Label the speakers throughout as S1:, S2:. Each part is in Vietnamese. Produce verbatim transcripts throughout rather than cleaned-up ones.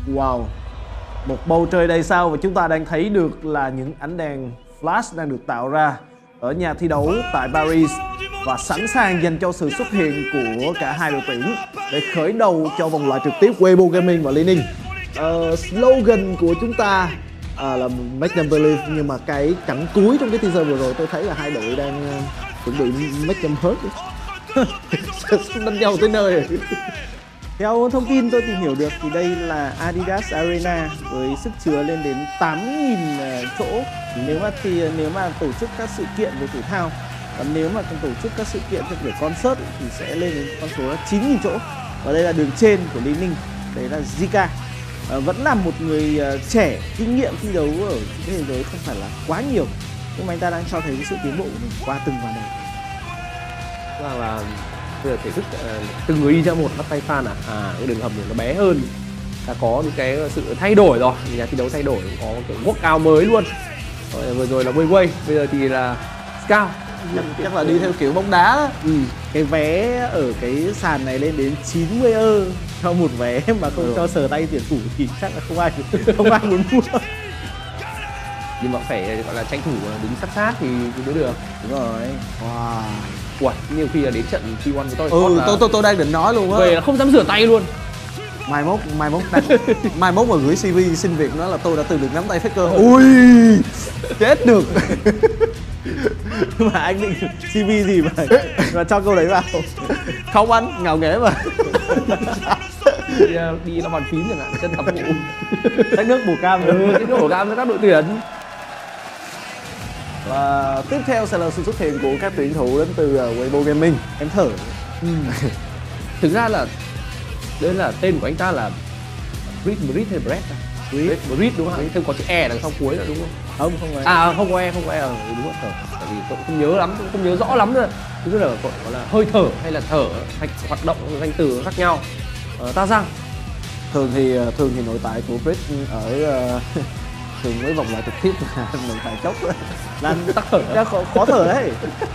S1: Wow, một bầu trời đầy sao và chúng ta đang thấy được là những ánh đèn flash đang được tạo ra ở nhà thi đấu tại Paris và sẵn sàng dành cho sự xuất hiện của cả hai đội tuyển để khởi đầu cho vòng loại trực tiếp Weibo Gaming và Li Ning. Uh, slogan của chúng ta uh, là Make them believe, nhưng mà cái cảnh cuối trong cái teaser vừa rồi tôi thấy là hai đội đang uh, chuẩn bị make them hurt. Đánh nhau tới nơi rồi.
S2: Theo thông tin tôi tìm hiểu được thì đây là Adidas Arena với sức chứa lên đến tám nghìn chỗ. Nếu mà thì nếu mà tổ chức các sự kiện về thể thao, và nếu mà tổ chức các sự kiện theo kiểu concert thì sẽ lên đến con số là chín nghìn chỗ. Và đây là đường trên của Li Ning, đấy là Zika. À, vẫn là một người uh, trẻ, kinh nghiệm thi đấu ở trên thế giới không phải là quá nhiều, nhưng mà anh ta đang cho thấy cái sự tiến bộ qua từng ván đấu.
S3: Là, là bây giờ thể thức uh, từng người đi ra một bắt tay fan à, à cái đường hầm này nó bé hơn, đã có những cái sự thay đổi rồi, nhà thi đấu thay đổi, có kiểu workout mới luôn. Rồi, vừa rồi là Weiwei, bây giờ thì là Scout.
S1: Chắc, chắc là đi theo kiểu bóng đá.
S2: Ừ. Cái vé ở cái sàn này lên đến chín mươi ơ cho một vé mà không ừ. cho sờ tay tuyển thủ thì chắc là không ai không ai muốn mua.
S3: Nhưng mà phải gọi là tranh thủ đứng sát sát thì mới được.
S2: Đúng rồi.
S1: Wow.
S3: Ui, nhiều khi là đến trận T một của tôi.
S1: Ừ, tôi tôi tôi đang định nói luôn á.
S3: Về là không dám rửa tay luôn.
S1: Mai mốt mai mốt đang, mai mốt mà gửi xê vê xin việc nó là tôi đã từng được nắm tay Faker. Ui, chết được.
S2: Nhưng mà anh định xê vê gì mà mà cho câu đấy vào?
S1: Không anh, ngạo nghễ mà.
S3: đi, đi làm bàn phím chẳng hạn, chân tập vụ.
S2: Tách nước bổ cam.
S3: Ừ, tách nước bổ cam cho các đội tuyển.
S1: Và tiếp theo sẽ là sự xuất hiện của các tuyển thủ đến từ Weibo Gaming.
S2: Em thở.
S3: Ừ. Thực ra là đây là tên của anh ta là Brit Brit hay Brett à? Brit Brit đúng không? Brit. Thêm có chữ E đằng sau cuối nữa đúng không?
S2: Không, không có.
S3: À không có E, không có E, ừ, đúng rồi, thở. Tại vì tôi cũng không nhớ lắm, tôi cũng không nhớ rõ lắm nữa. Tức là gọi là hơi thở hay là thở, hay hoạt động danh từ khác nhau. Ờ, ta rằng
S1: thường thì thường thì nội tại của Brit ở uh, thường mấy vòng loại trực tiếp là nội tại chốc
S2: là tắc thở, khó, khó thở đấy.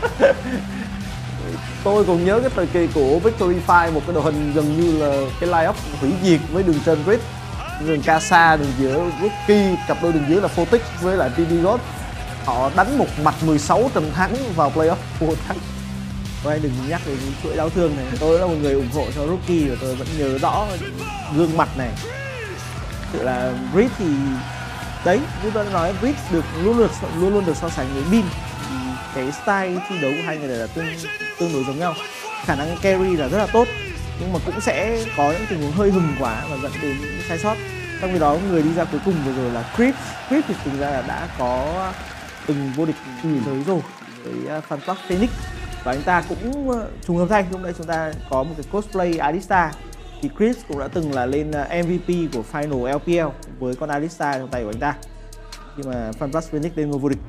S1: Tôi còn nhớ cái thời kỳ của Victory Five, một cái đội hình gần như là cái line-up hủy diệt với đường trên Brit, đường Casa, đường giữa Rookie, cặp đôi đường dưới là Photic với lại pê bê God. Họ đánh một mạch mười sáu trận thắng vào playoff, vô thắng.
S2: Thôi anh đừng nhắc đến chuỗi đau thương này. Tôi là một người ủng hộ cho Rookie và tôi vẫn nhớ rõ gương mặt này. Tự là Brit thì đấy, như tôi đã nói, Brit được luôn được luôn luôn được so sánh với Bin. Cái style thi đấu của hai người này là tương tương đối giống nhau, khả năng carry là rất là tốt, nhưng mà cũng sẽ có những tình huống hơi hừng quá và dẫn đến những sai sót. Trong khi đó người đi ra cuối cùng vừa rồi là Creeps. Creeps thì thực ra là đã có từng vô địch thế giới rồi với Fanplush Phoenix, và anh ta cũng trùng hợp thay lúc nãy chúng ta có một cái cosplay Alistar thì Creeps cũng đã từng là lên em vê pê của final lờ pê lờ với con Alistar trong tay của anh ta khi mà Fanplush Phoenix lên ngôi vô địch.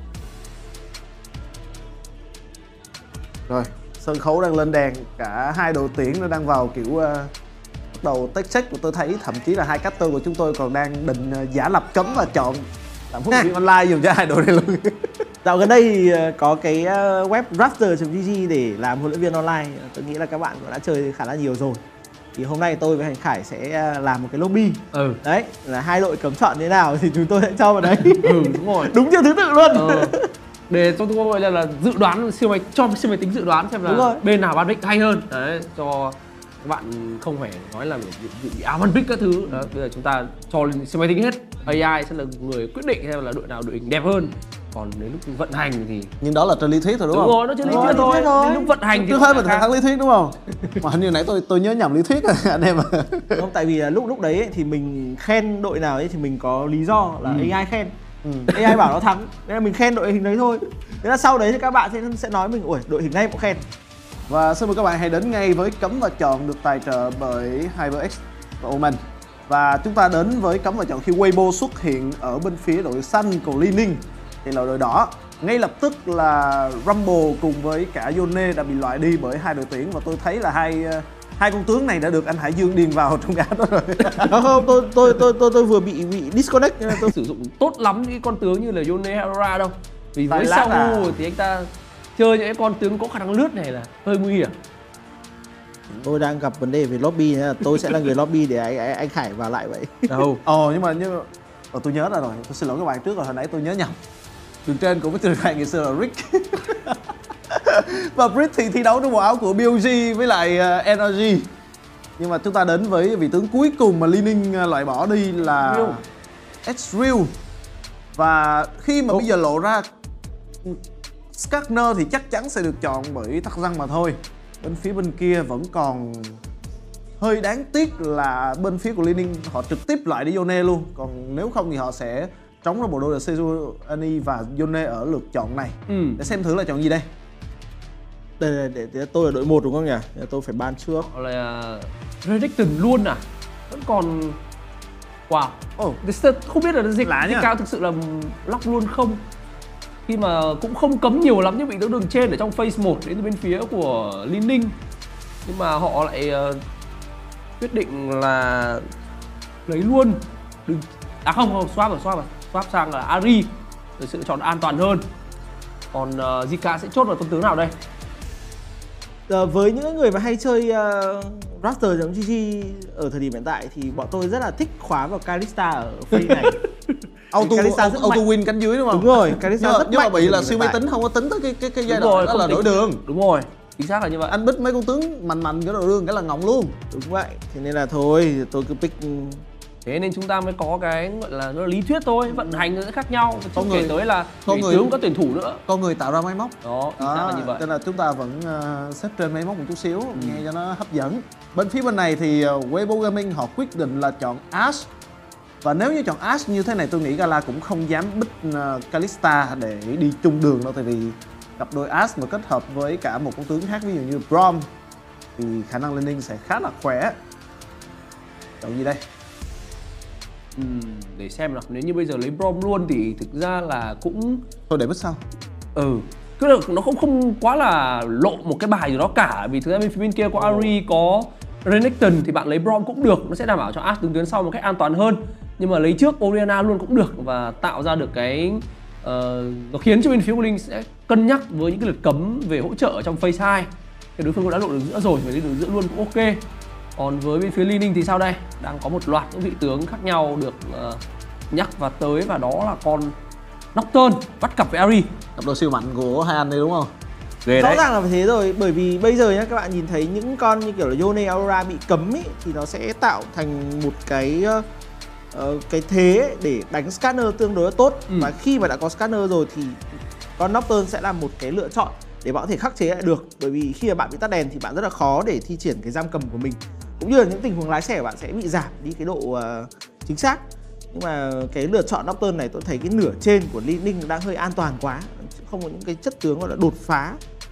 S1: Rồi, sân khấu đang lên đèn, cả hai đội tuyển nó đang vào kiểu uh, bắt đầu tách check, của tôi thấy thậm chí là hai caster của chúng tôi còn đang định uh, giả lập cấm và chọn làm huấn luyện viên online dùng cho hai đội này luôn.
S2: Dạo gần đây thì có cái web Raptor chấm gg để làm huấn luyện viên online, tôi nghĩ là các bạn cũng đã chơi khá là nhiều rồi. Thì hôm nay tôi với Hành Khải sẽ làm một cái lobby.
S3: Ừ.
S2: Đấy, là hai đội cấm chọn thế nào thì chúng tôi sẽ cho vào đấy.
S3: Ừ, đúng rồi.
S2: Đúng theo thứ tự luôn.
S3: Ừ. Để tôi tôi gọi là, là dự đoán siêu máy cho siêu máy tính dự đoán xem là bên nào ban pick hay hơn đấy, cho các bạn không phải nói là bị, bị áo ban pick các thứ đó. Bây giờ chúng ta cho lên siêu máy tính hết, a i sẽ là người quyết định xem là đội nào đội hình đẹp hơn, còn đến lúc vận hành thì
S1: nhưng đó là trên lý thuyết rồi đúng,
S3: đúng
S1: không?
S3: Đúng rồi, nó trên lý thuyết thôi. thôi. Đến lúc vận hành thì
S1: trước hết mình phải thắng lý thuyết đúng không? Mà hình như nãy tôi tôi nhớ nhầm lý thuyết rồi anh em.
S2: Không, tại vì lúc lúc đấy ấy, thì mình khen đội nào ấy thì mình có lý do là ừ. a i khen. Ừ. a i bảo nó thắng, nên là mình khen đội hình đấy thôi. Thế là sau đấy thì các bạn sẽ sẽ nói mình ủi đội hình này cũng khen.
S1: Và xin mời các bạn hãy đến ngay với cấm và chọn được tài trợ bởi HyperX và Omen. Và chúng ta đến với cấm và chọn khi Weibo xuất hiện ở bên phía đội xanh, còn Li Ning thì là đội đỏ. Ngay lập tức là Rumble cùng với cả Yone đã bị loại đi bởi hai đội tuyển, và tôi thấy là hai hai con tướng này đã được anh Hải Dương điền vào trong gã đó rồi.
S2: Không, không, tôi tôi tôi tôi tôi vừa bị bị disconnect nên tôi
S3: sử dụng tốt lắm những con tướng như là Yone Herrera đâu. Vì với
S1: Sao
S3: Saul thì anh ta chơi những con tướng có khả năng lướt này là hơi nguy hiểm.
S2: Tôi đang gặp vấn đề về lobby nên là tôi sẽ là người lobby để anh, anh, anh Khải vào lại vậy.
S3: Đâu?
S1: Ồ nhưng mà như Ồ, tôi nhớ ra rồi, tôi xin lỗi các bạn trước rồi, hồi nãy tôi nhớ nhầm. Đường trên của Victory Road ngày xưa là Rick. Và Britt thì thi đấu trong bộ áo của bê o giê với lại uh, en rờ giê. Nhưng mà chúng ta đến với vị tướng cuối cùng mà Li Ning loại bỏ đi là Ezreal. Và khi mà Ủa? bây giờ lộ ra Skarner thì chắc chắn sẽ được chọn bởi Thắc Răng mà thôi. Bên phía bên kia vẫn còn hơi đáng tiếc là bên phía của Li Ning họ trực tiếp loại đi Yone luôn. Còn nếu không thì họ sẽ trống ra bộ đôi là Sejuani và Yone ở lượt chọn này. ừ. Để xem thử là chọn gì đây.
S2: Đây, đây, để, để tôi là đội một đúng không nhỉ? Để tôi phải ban trước.
S3: Họ là Redemption luôn à? Vẫn còn... Wow. Oh. Không biết là dịch cao thực sự là lock luôn không? Khi mà cũng không cấm nhiều lắm những vị tướng đường trên ở trong phase một đến từ bên phía của Li Ning. Nhưng mà họ lại uh, quyết định là lấy luôn. Đừng... À không, không, swap rồi, swap rồi. Swap sang là Ahri để sự chọn an toàn hơn. Còn uh, Zika sẽ chốt vào tâm tướng nào đây?
S2: À, với những người mà hay chơi uh, Raptor.gg ở thời điểm hiện tại thì bọn tôi rất là thích khóa vào Kalista ở phase này.
S1: Auto, auto, auto win cánh dưới đúng không?
S2: Đúng rồi, Kalista rất
S1: nhưng
S2: mạnh.
S1: mà bị là siêu máy tính không có tính tới cái cái cái giai đoạn đó là đổi đường.
S3: Đúng rồi, chính xác là như vậy.
S1: Anh bích mấy con tướng mạnh mạnh cái đổi đường cái là ngọng luôn.
S2: Đúng vậy, thế nên là thôi tôi cứ pick.
S3: Thế nên chúng ta mới có cái gọi là nó là lý thuyết thôi, vận hành nó sẽ khác nhau. Chứ
S1: con
S3: kể
S1: người
S3: tới là
S1: con người
S3: tướng có tuyển thủ nữa.
S1: Con người tạo ra máy móc.
S3: Đó, chính xác là như vậy.
S1: Cho nên là chúng ta vẫn uh, xếp trên máy móc một chút xíu, ừ. nghe cho nó hấp dẫn. Bên phía bên này thì uh, Weibo Gaming họ quyết định là chọn Ashe. Và nếu như chọn Ashe như thế này tôi nghĩ Gala cũng không dám bích uh, Kalista để đi chung đường đâu. Tại vì cặp đôi Ashe mà kết hợp với cả một con tướng khác ví dụ như Braum thì khả năng Li Ning sẽ khá là khỏe. Chọn gì đây?
S3: Uhm, để xem nào, nếu như bây giờ lấy Braum luôn thì thực ra là cũng...
S1: Thôi để bích sau.
S3: Ừ, cứ là nó không không quá là lộ một cái bài gì đó cả. Vì thực ra bên phía bên kia có Ahri, có Renekton thì bạn lấy Braum cũng được. Nó sẽ đảm bảo cho Ashe đứng tuyến sau một cách an toàn hơn. Nhưng mà lấy trước Orianna luôn cũng được và tạo ra được cái... Uh, nó khiến cho bên phía của Linh sẽ cân nhắc với những cái lượt cấm về hỗ trợ ở trong phase hai. Cái đối phương cũng đã lộ đường giữa rồi, phải đi đường giữa luôn cũng ok. Còn với bên phía Li Ning thì sao đây? Đang có một loạt những vị tướng khác nhau được uh, nhắc và tới, và đó là con Nocturne bắt cặp với Ahri.
S1: Cặp đôi siêu mạnh của hai anh đây đúng không?
S2: Ghê Rõ đấy. ràng là thế rồi, bởi vì bây giờ nhá các bạn nhìn thấy những con như kiểu là Yone Aurora bị cấm ý, thì nó sẽ tạo thành một cái uh, cái thế để đánh Skarner tương đối là tốt. ừ. Và khi mà đã có Skarner rồi thì con Nocturne sẽ là một cái lựa chọn để bạn có thể khắc chế lại được. Bởi vì khi mà bạn bị tắt đèn thì bạn rất là khó để thi triển cái giam cầm của mình, cũng như là những tình huống lái xe của bạn sẽ bị giảm đi cái độ uh, chính xác. Nhưng mà cái lựa chọn Nocturne này tôi thấy cái nửa trên của Li Ning đang hơi an toàn quá, không có những cái chất tướng gọi là đột phá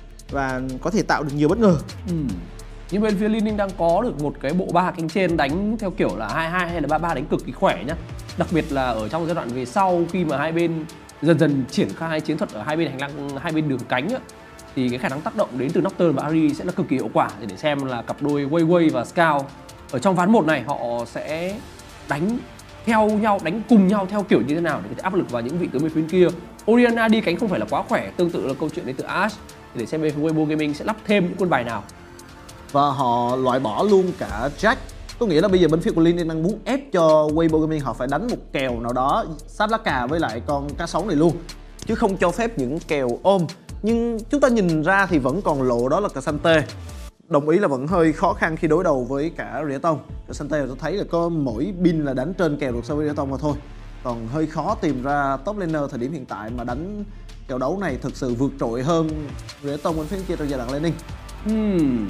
S2: và có thể tạo được nhiều bất ngờ.
S3: ừ. Nhưng bên phía Li Ning đang có được một cái bộ ba cánh trên đánh theo kiểu là hai hai hay là ba ba đánh cực kỳ khỏe nhá. Đặc biệt là ở trong giai đoạn về sau khi mà hai bên dần dần triển khai chiến thuật ở hai bên hành lang, hai bên đường cánh á, thì cái khả năng tác động đến từ Nocturne và Ahri sẽ là cực kỳ hiệu quả. Để, để xem là cặp đôi Wei Wei và Scout ở trong ván một này họ sẽ đánh theo nhau, đánh cùng nhau theo kiểu như thế nào để có thể áp lực vào những vị tướng bên phía kia. Orianna đi cánh không phải là quá khỏe, tương tự là câu chuyện đến từ Ashe. Để xem bên phía Weibo Gaming sẽ lắp thêm những quân bài nào.
S1: Và họ loại bỏ luôn cả Jack. Có nghĩa là bây giờ bên phía của Li Ning đang muốn ép cho Weibo Gaming họ phải đánh một kèo nào đó sát lá cà với lại con cá sấu này luôn, chứ không cho phép những kèo ôm. Nhưng chúng ta nhìn ra thì vẫn còn lộ đó là K'Sante. Đồng ý là vẫn hơi khó khăn khi đối đầu với cả Rỉa Tông. K'Sante tôi thấy là có mỗi pin là đánh trên kèo được so với Rỉa Tông mà thôi. Còn hơi khó tìm ra top laner thời điểm hiện tại mà đánh kèo đấu này thực sự vượt trội hơn Rỉa Tông bên phía kia trong giai đoạn laning.
S3: Hmm.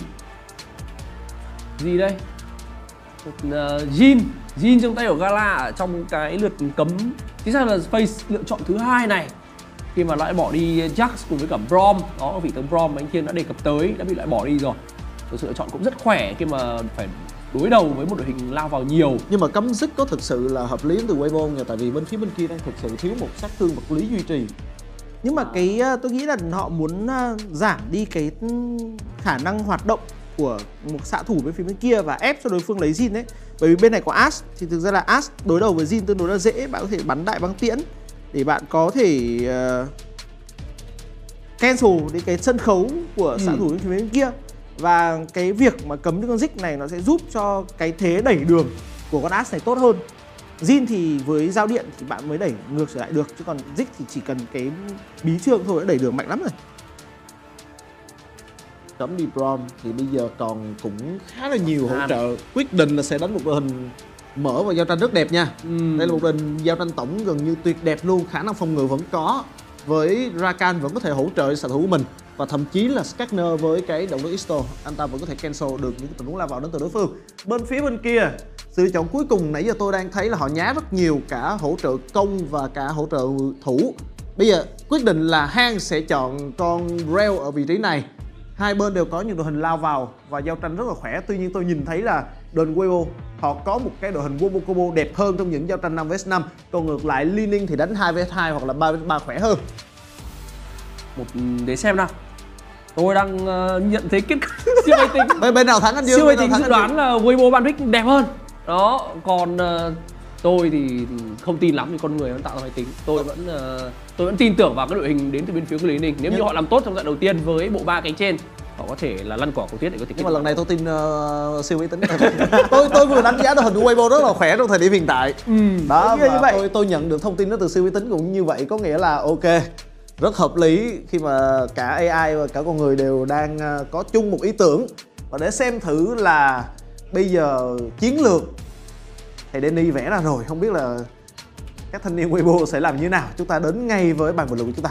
S3: Gì đây? Uh, Jhin Jhin trong tay của Gala ở trong cái lượt cấm. Chính xác là phase lựa chọn thứ hai này, khi mà loại bỏ đi Jax cùng với cả Braum. Đó, vị tướng Braum mà anh Kiên đã đề cập tới đã bị loại bỏ đi rồi. Sự lựa chọn cũng rất khỏe khi mà phải đối đầu với một đội hình lao vào nhiều.
S1: Nhưng mà cấm dứt có thực sự là hợp lý từ Weibo nhờ, tại vì bên phía bên kia đang thực sự thiếu một sát thương vật lý duy trì.
S2: Nhưng mà cái tôi nghĩ là họ muốn giảm đi cái khả năng hoạt động của một xạ thủ bên phía bên kia và ép cho đối phương lấy Jhin ấy. Bởi vì bên này có Ashe thì thực ra là Ashe đối đầu với Jhin tương đối là dễ, bạn có thể bắn đại băng tiễn để bạn có thể uh, cancel đến cái sân khấu của xạ thủ bên phía bên kia. Và cái việc mà cấm con Ziggs này nó sẽ giúp cho cái thế đẩy đường của con Ash này tốt hơn. Jhin thì với dao điện thì bạn mới đẩy ngược trở lại được, chứ còn Ziggs thì chỉ cần cái bí trương thôi đã đẩy đường mạnh lắm rồi.
S1: Cấm đi Braum thì bây giờ còn cũng khá là nhiều hỗ trợ. Quyết định là sẽ đánh một đội hình mở và giao tranh rất đẹp nha. ừ. Đây là một đội hình giao tranh tổng gần như tuyệt đẹp luôn. Khả năng phòng ngự vẫn có, với Rakan vẫn có thể hỗ trợ xạ thủ của mình. Và thậm chí là Skagner với cái động lực Isto, anh ta vẫn có thể cancel được những tình huống lao vào đến từ đối phương. Bên phía bên kia, sự lựa chọn cuối cùng nãy giờ tôi đang thấy là họ nhá rất nhiều, cả hỗ trợ công và cả hỗ trợ thủ. Bây giờ quyết định là Hang sẽ chọn con Rell ở vị trí này. Hai bên đều có những đội hình lao vào và giao tranh rất là khỏe. Tuy nhiên tôi nhìn thấy là đội hình Weibo họ có một cái đội hình Wombo Combo đẹp hơn trong những giao tranh năm vs năm. Còn ngược lại Li Ning thì đánh hai vs hai hoặc là ba vs ba khỏe hơn.
S3: Một để xem nào. Tôi đang uh, nhận thấy kết siêu máy tính.
S1: Bên, bên nào thắng anh Dương?
S3: Siêu máy tính dự đoán là Weibo Banbrick đẹp hơn. Đó, còn uh, tôi thì, thì không tin lắm vì con người vẫn tạo ra máy tính. Tôi vẫn uh, tôi vẫn tin tưởng vào cái đội hình đến từ bên phía của Lý Ninh. Nếu như họ làm tốt trong trận đầu tiên với bộ ba cánh trên, họ có thể là lăn quả cầu tuyết để có thể.
S1: Nhưng mà lần này tôi tin uh, siêu máy tính. tôi tôi vừa đánh giá đội hình của Weibo rất là khỏe trong thời điểm hiện tại.
S3: Ừ,
S1: đó, và như vậy. tôi tôi nhận được thông tin đó từ siêu máy tính cũng như vậy, có nghĩa là ok, rất hợp lý khi mà cả a i và cả con người đều đang uh, có chung một ý tưởng. Và để xem thử là bây giờ chiến lược thầy Danny vẽ ra rồi, không biết là các thanh niên Weibo sẽ làm như thế nào. Chúng ta đến ngay với bàn bình luận của chúng ta.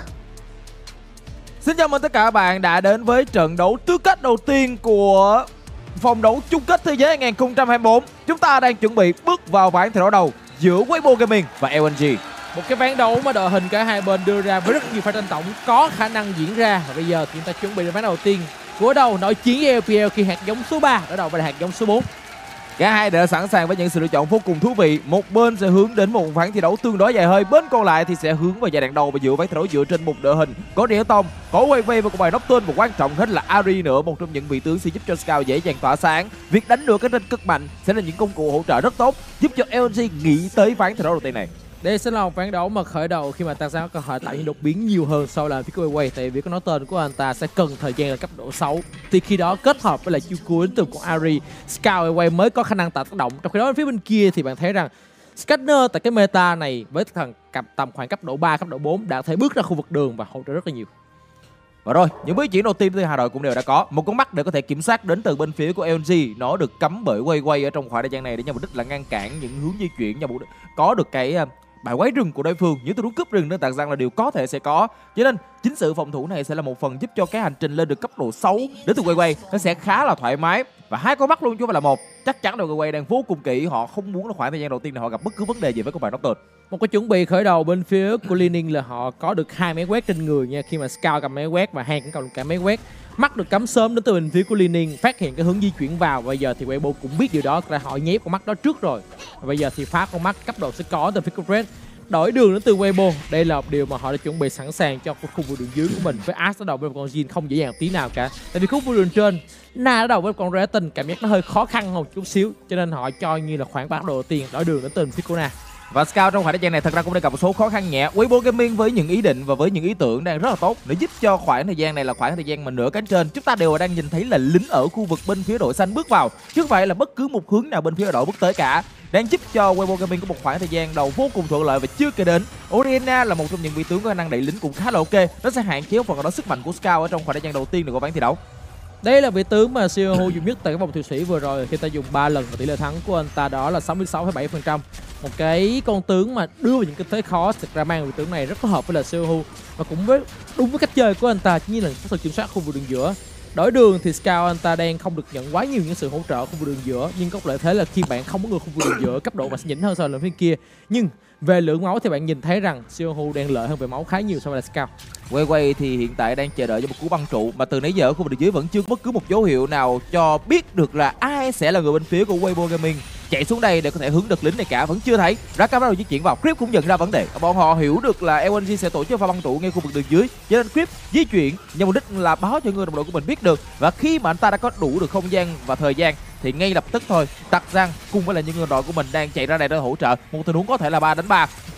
S4: Xin chào mừng tất cả các bạn đã đến với trận đấu tứ kết đầu tiên của vòng đấu chung kết thế giới hai không hai tư. Chúng ta đang chuẩn bị bước vào ván thi đấu đầu giữa Weibo Gaming và lờ en giê.
S5: Một cái ván đấu mà đội hình cả hai bên đưa ra với rất nhiều pha tranh tổng có khả năng diễn ra. Và bây giờ thì chúng ta chuẩn bị đến ván đầu tiên của đầu nội chiến với lờ pê lờ khi hạt giống số ba đối đầu với hạt giống số bốn.
S4: Cả hai đã sẵn sàng với những sự lựa chọn vô cùng thú vị. Một bên sẽ hướng đến một ván thi đấu tương đối dài hơi, bên còn lại thì sẽ hướng vào giai đoạn đầu và dựa ván thi đấu dựa trên một đội hình có Rỉa Tông, có Wei Wei và có bài Nocturne, và quan trọng hết là Ahri nữa, một trong những vị tướng sẽ giúp cho Scout dễ dàng tỏa sáng. Việc đánh được cái trên cực mạnh sẽ là những công cụ hỗ trợ rất tốt giúp cho lờ en giê nghĩ tới ván thi đấu đầu tiên này.
S5: Đây sẽ là một ván đấu mà khởi đầu khi mà Tarzan có cơ hội tạo những đột biến nhiều hơn so với phía của Wei Wei, tại vì cái nói tên của anh ta sẽ cần thời gian là cấp độ sáu. Thì khi đó kết hợp với lại chiêu cuối từ của Ahri, Scout Wei mới có khả năng tạo tác động. Trong khi đó phía bên kia thì bạn thấy rằng Skagner tại cái meta này với thằng tầm khoảng cấp độ ba, cấp độ bốn đã thể bước ra khu vực đường và hỗ trợ rất là nhiều.
S4: Và rồi, những biến chuyển đầu tiên từ hai đội cũng đều đã có một con mắt để có thể kiểm soát đến từ bên phía của lờ en giê. Nó được cấm bởi Wei Wei ở trong khoảng thời gian này để nhằm mục đích là ngăn cản những hướng di chuyển, nhằm mục đích có được cái bài quái rừng của đối phương. Những tình huống cướp rừng nên Tarzan là điều có thể sẽ có, cho nên chính sự phòng thủ này sẽ là một phần giúp cho cái hành trình lên được cấp độ sáu đến từ Wei Wei nó sẽ khá là thoải mái. Và hai con mắt luôn chứ không phải là một, chắc chắn là Wei Wei đang vô cùng kỹ, họ không muốn là khoảng thời gian đầu tiên này họ gặp bất cứ vấn đề gì với con bài Nocturne.
S5: Một cái chuẩn bị khởi đầu bên phía của Li Ning là họ có được hai máy quét trên người nha, khi mà Scout cầm máy quét và Hang cũng cầm cả máy quét. Mắt được cắm sớm đến từ bên phía của Li Ning, phát hiện cái hướng di chuyển vào. Bây giờ thì Weibo cũng biết điều đó, là họ nhép con mắt đó trước rồi. Và bây giờ thì phá con mắt cấp độ sẽ có từ phía của Red. Đổi đường đến từ Weibo, đây là một điều mà họ đã chuẩn bị sẵn sàng cho khu vực đường dưới của mình. Với Ash ở đầu với con Jhin không dễ dàng tí nào cả, tại vì khu vực đường trên Na ở đầu với con Retin cảm giác nó hơi khó khăn hơn một chút xíu, cho nên họ cho như là khoảng bản đồ đầu tiên đổi đường đến từ phía của Na.
S4: Và Scout trong khoảng thời gian này thật ra cũng đã gặp một số khó khăn nhẹ. Weibo Gaming với những ý định và với những ý tưởng đang rất là tốt để giúp cho khoảng thời gian này là khoảng thời gian mà nửa cánh trên chúng ta đều đang nhìn thấy là lính ở khu vực bên phía đội xanh bước vào, chứ không phải là bất cứ một hướng nào bên phía đội bước tới cả, đang giúp cho Weibo Gaming có một khoảng thời gian đầu vô cùng thuận lợi. Và chưa kể đến Oriana là một trong những vị tướng có khả năng đẩy lính cũng khá là ok, nó sẽ hạn chế một phần nào đó sức mạnh của Scout ở trong khoảng thời gian đầu tiên của ván thi đấu.
S5: Đây là vị tướng mà Siohu dùng nhất tại cái vòng Thụy Sĩ vừa rồi khi ta dùng ba lần và tỷ lệ thắng của anh ta đó là sáu mươi sáu phẩy bảy phần trăm. Một cái con tướng mà đưa vào những cái thế khó, thực ra mang vị tướng này rất có hợp với là Siohu và cũng với đúng với cách chơi của anh ta, như là có sự kiểm soát khu vực đường giữa. Đổi đường thì Scout anh ta đang không được nhận quá nhiều những sự hỗ trợ ở khu vực đường giữa, nhưng có lợi thế là khi bạn không có người khu vực đường giữa, cấp độ mà sẽ nhỉnh hơn so với phía kia. Nhưng về lượng máu thì bạn nhìn thấy rằng Siohu đang lợi hơn về máu khá nhiều so với là Scout.
S4: Wei Wei thì hiện tại đang chờ đợi cho một cú băng trụ, mà từ nãy giờ ở khu vực đường dưới vẫn chưa có bất cứ một dấu hiệu nào cho biết được là ai sẽ là người bên phía của Weibo Gaming chạy xuống đây để có thể hướng được lính này cả, vẫn chưa thấy. Rakan bắt đầu di chuyển vào, Creep cũng nhận ra vấn đề, bọn họ hiểu được là lờ en giê sẽ tổ chức pha băng trụ ngay khu vực đường dưới, cho nên Creep di chuyển nhằm mục đích là báo cho người đồng đội của mình biết được. Và khi mà anh ta đã có đủ được không gian và thời gian thì ngay lập tức thôi Tarzan cùng với là những người đội của mình đang chạy ra đây để hỗ trợ một tình huống có thể là ba đánh ba.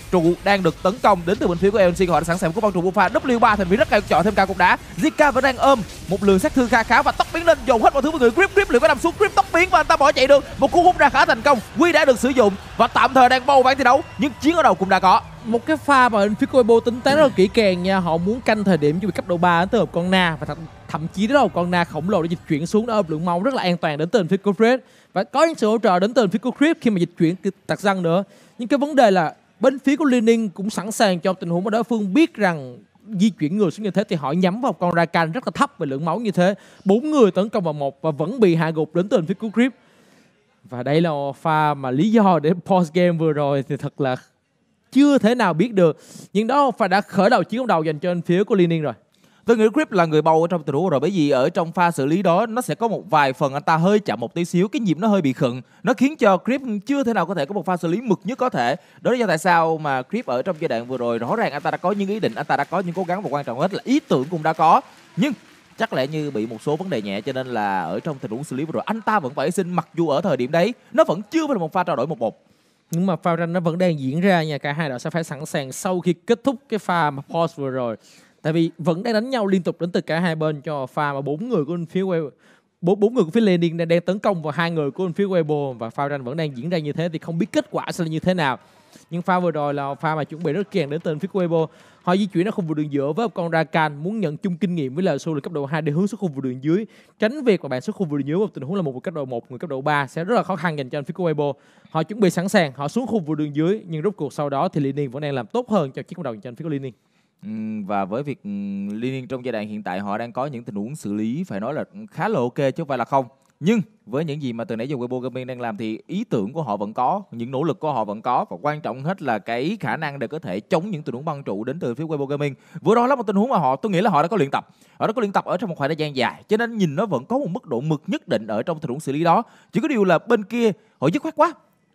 S4: trụ đang được tấn công đến từ bên phía của lờ en xê. Họ đã sẵn sàng một cú băng trụ bùa pha W ba thành viên rất cao chọn thêm cả cục đá. Zika vẫn đang ôm một lượng sát thương kha khá và tốc biến lên dồn hết mọi thứ với người Grip. Grip liệu có nằm xuống, Grip tốc biến và anh ta bỏ chạy được. Một cú hút ra khá thành công, Quy đã được sử dụng và tạm thời đang bao ván thi đấu, nhưng chiến ở đầu cũng đã có.
S5: Một cái pha mà bên phía của Weibo tính toán rất là kỹ càng nha. Họ muốn canh thời điểm chuẩn bị cấp độ ba đến từ một con na, và th thậm chí đó là một con na khổng lồ để dịch chuyển xuống, đó lượng máu rất là an toàn đến từ phía của Fred, và có những sự hỗ trợ đến từ phía của Grip khi mà dịch chuyển tạc răng nữa. Nhưng cái vấn đề là bên phía của Lining cũng sẵn sàng trong tình huống mà đối phương biết rằng di chuyển người xuống như thế thì họ nhắm vào con Rakan rất là thấp về lượng máu như thế. Bốn người tấn công vào một và vẫn bị hạ gục đến từ phía của Grip. Và đây là pha mà lý do để post game vừa rồi thì thật là chưa thể nào biết được, nhưng đó phải đã khởi đầu chiến đấu đầu dành cho bên phía của Lining rồi.
S4: Tôi nghĩ Grip là người bầu ở trong tình huống rồi, bởi vì ở trong pha xử lý đó nó sẽ có một vài phần anh ta hơi chậm một tí xíu, cái nhịp nó hơi bị khựng, nó khiến cho Grip chưa thể nào có thể có một pha xử lý mực nhất có thể. Đó là do tại sao mà Grip ở trong giai đoạn vừa rồi rõ ràng anh ta đã có những ý định, anh ta đã có những cố gắng, và quan trọng nhất là ý tưởng cũng đã có, nhưng chắc lẽ như bị một số vấn đề nhẹ, cho nên là ở trong tình huống xử lý vừa rồi anh ta vẫn phải xin, mặc dù ở thời điểm đấy nó vẫn chưa phải là một pha trao đổi một một.
S5: Nhưng mà pha ranh nó vẫn đang diễn ra nha, cả hai đội sẽ phải sẵn sàng sau khi kết thúc cái pha mà pause vừa rồi, tại vì vẫn đang đánh nhau liên tục đến từ cả hai bên cho pha mà bốn người của bên phía Weibo, bốn bốn người của phía Lining đang, đang tấn công vào hai người của bên phía Weibo, và pha ranh vẫn đang diễn ra như thế thì không biết kết quả sẽ là như thế nào. Nhưng pha vừa rồi là pha mà chuẩn bị rất kèn đến từ phía Weibo. Họ di chuyển ra khu vực đường giữa với một con Rakan muốn nhận chung kinh nghiệm với là số là cấp độ hai để hướng xuống khu vực đường dưới, tránh việc mà bạn xuống khu vực đường dưới một tình huống là một người cấp độ một, người cấp độ ba sẽ rất là khó khăn dành cho phía Weibo. Họ chuẩn bị sẵn sàng, họ xuống khu vực đường dưới, nhưng rốt cuộc sau đó thì Lining vẫn đang làm tốt hơn cho chiếc đầu dành cho phía của Lining.
S4: Ừ, và với việc Lining trong giai đoạn hiện tại họ đang có những tình huống xử lý phải nói là khá là ok chứ không phải là không. Nhưng với những gì mà từ nãy giờ Weibo Gaming đang làm thì ý tưởng của họ vẫn có, những nỗ lực của họ vẫn có, và quan trọng hết là cái khả năng để có thể chống những tình huống băng trụ đến từ phía Weibo Gaming. Vừa đó là một tình huống mà họ, tôi nghĩ là họ đã có luyện tập, họ đã có luyện tập ở trong một khoảng thời gian dài, cho nên nhìn nó vẫn có một mức độ mực nhất định ở trong tình huống xử lý đó. Chỉ có điều là bên kia họ dứt khoát quá.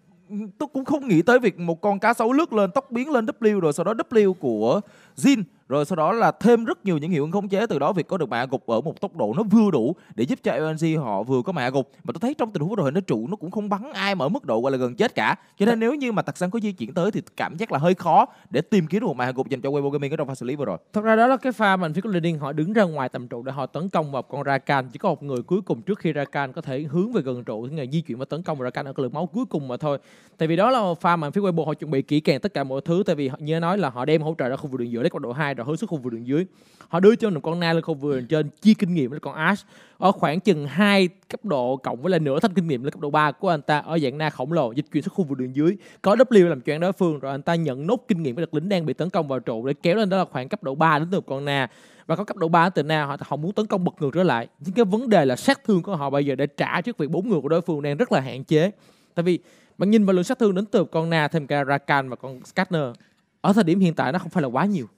S4: Tôi cũng không nghĩ tới việc một con cá sấu lướt lên, tốc biến lên W, rồi sau đó W của Jhin, rồi sau đó là thêm rất nhiều những hiệu ứng khống chế, từ đó việc có được mạ gục ở một tốc độ nó vừa đủ để giúp cho lờ en xê họ vừa có mạ gục. Mà tôi thấy trong tình huống rồi nó trụ nó cũng không bắn ai mà ở mức độ gọi là gần chết cả, cho nên nếu như mà Tặc Săn có di chuyển tới thì cảm giác là hơi khó để tìm kiếm được một mạ gục dành cho Weibo Gaming ở trong pha xử lý vừa rồi.
S5: Thật ra đó là cái pha mà phía của Lining họ đứng ra ngoài tầm trụ để họ tấn công vào con Rakan, chỉ có một người cuối cùng trước khi Rakan có thể hướng về gần trụ, thì di chuyển và tấn công vào Rakan ở cái lượng máu cuối cùng mà thôi. Tại vì đó là một pha mà phía Weibo họ chuẩn bị kỹ càng tất cả mọi thứ, tại vì như nói là họ đem hỗ trợ ra khu vực đường giữa lấy cấp độ hai rồi hướng xuống khu vực đường dưới. Họ đưa cho một con na lên khu vực đường trên, chia kinh nghiệm với con Ash ở khoảng chừng hai cấp độ cộng với là nửa thanh kinh nghiệm lên cấp độ ba của anh ta ở dạng na khổng lồ, dịch chuyển xuống khu vực đường dưới, có W làm choáng đối phương, rồi anh ta nhận nốt kinh nghiệm với lực lính đang bị tấn công vào trụ để kéo lên, đó là khoảng cấp độ ba đến từ con na. Và có cấp độ ba từ na họ họ muốn tấn công bật ngược trở lại. Nhưng cái vấn đề là sát thương của họ bây giờ để trả trước việc bốn người của đối phương đang rất là hạn chế. Tại vì bạn nhìn vào lượng sát thương đến từ con na thêm cả Rakan và con Skarner ở thời điểm hiện tại nó không phải là quá nhiều.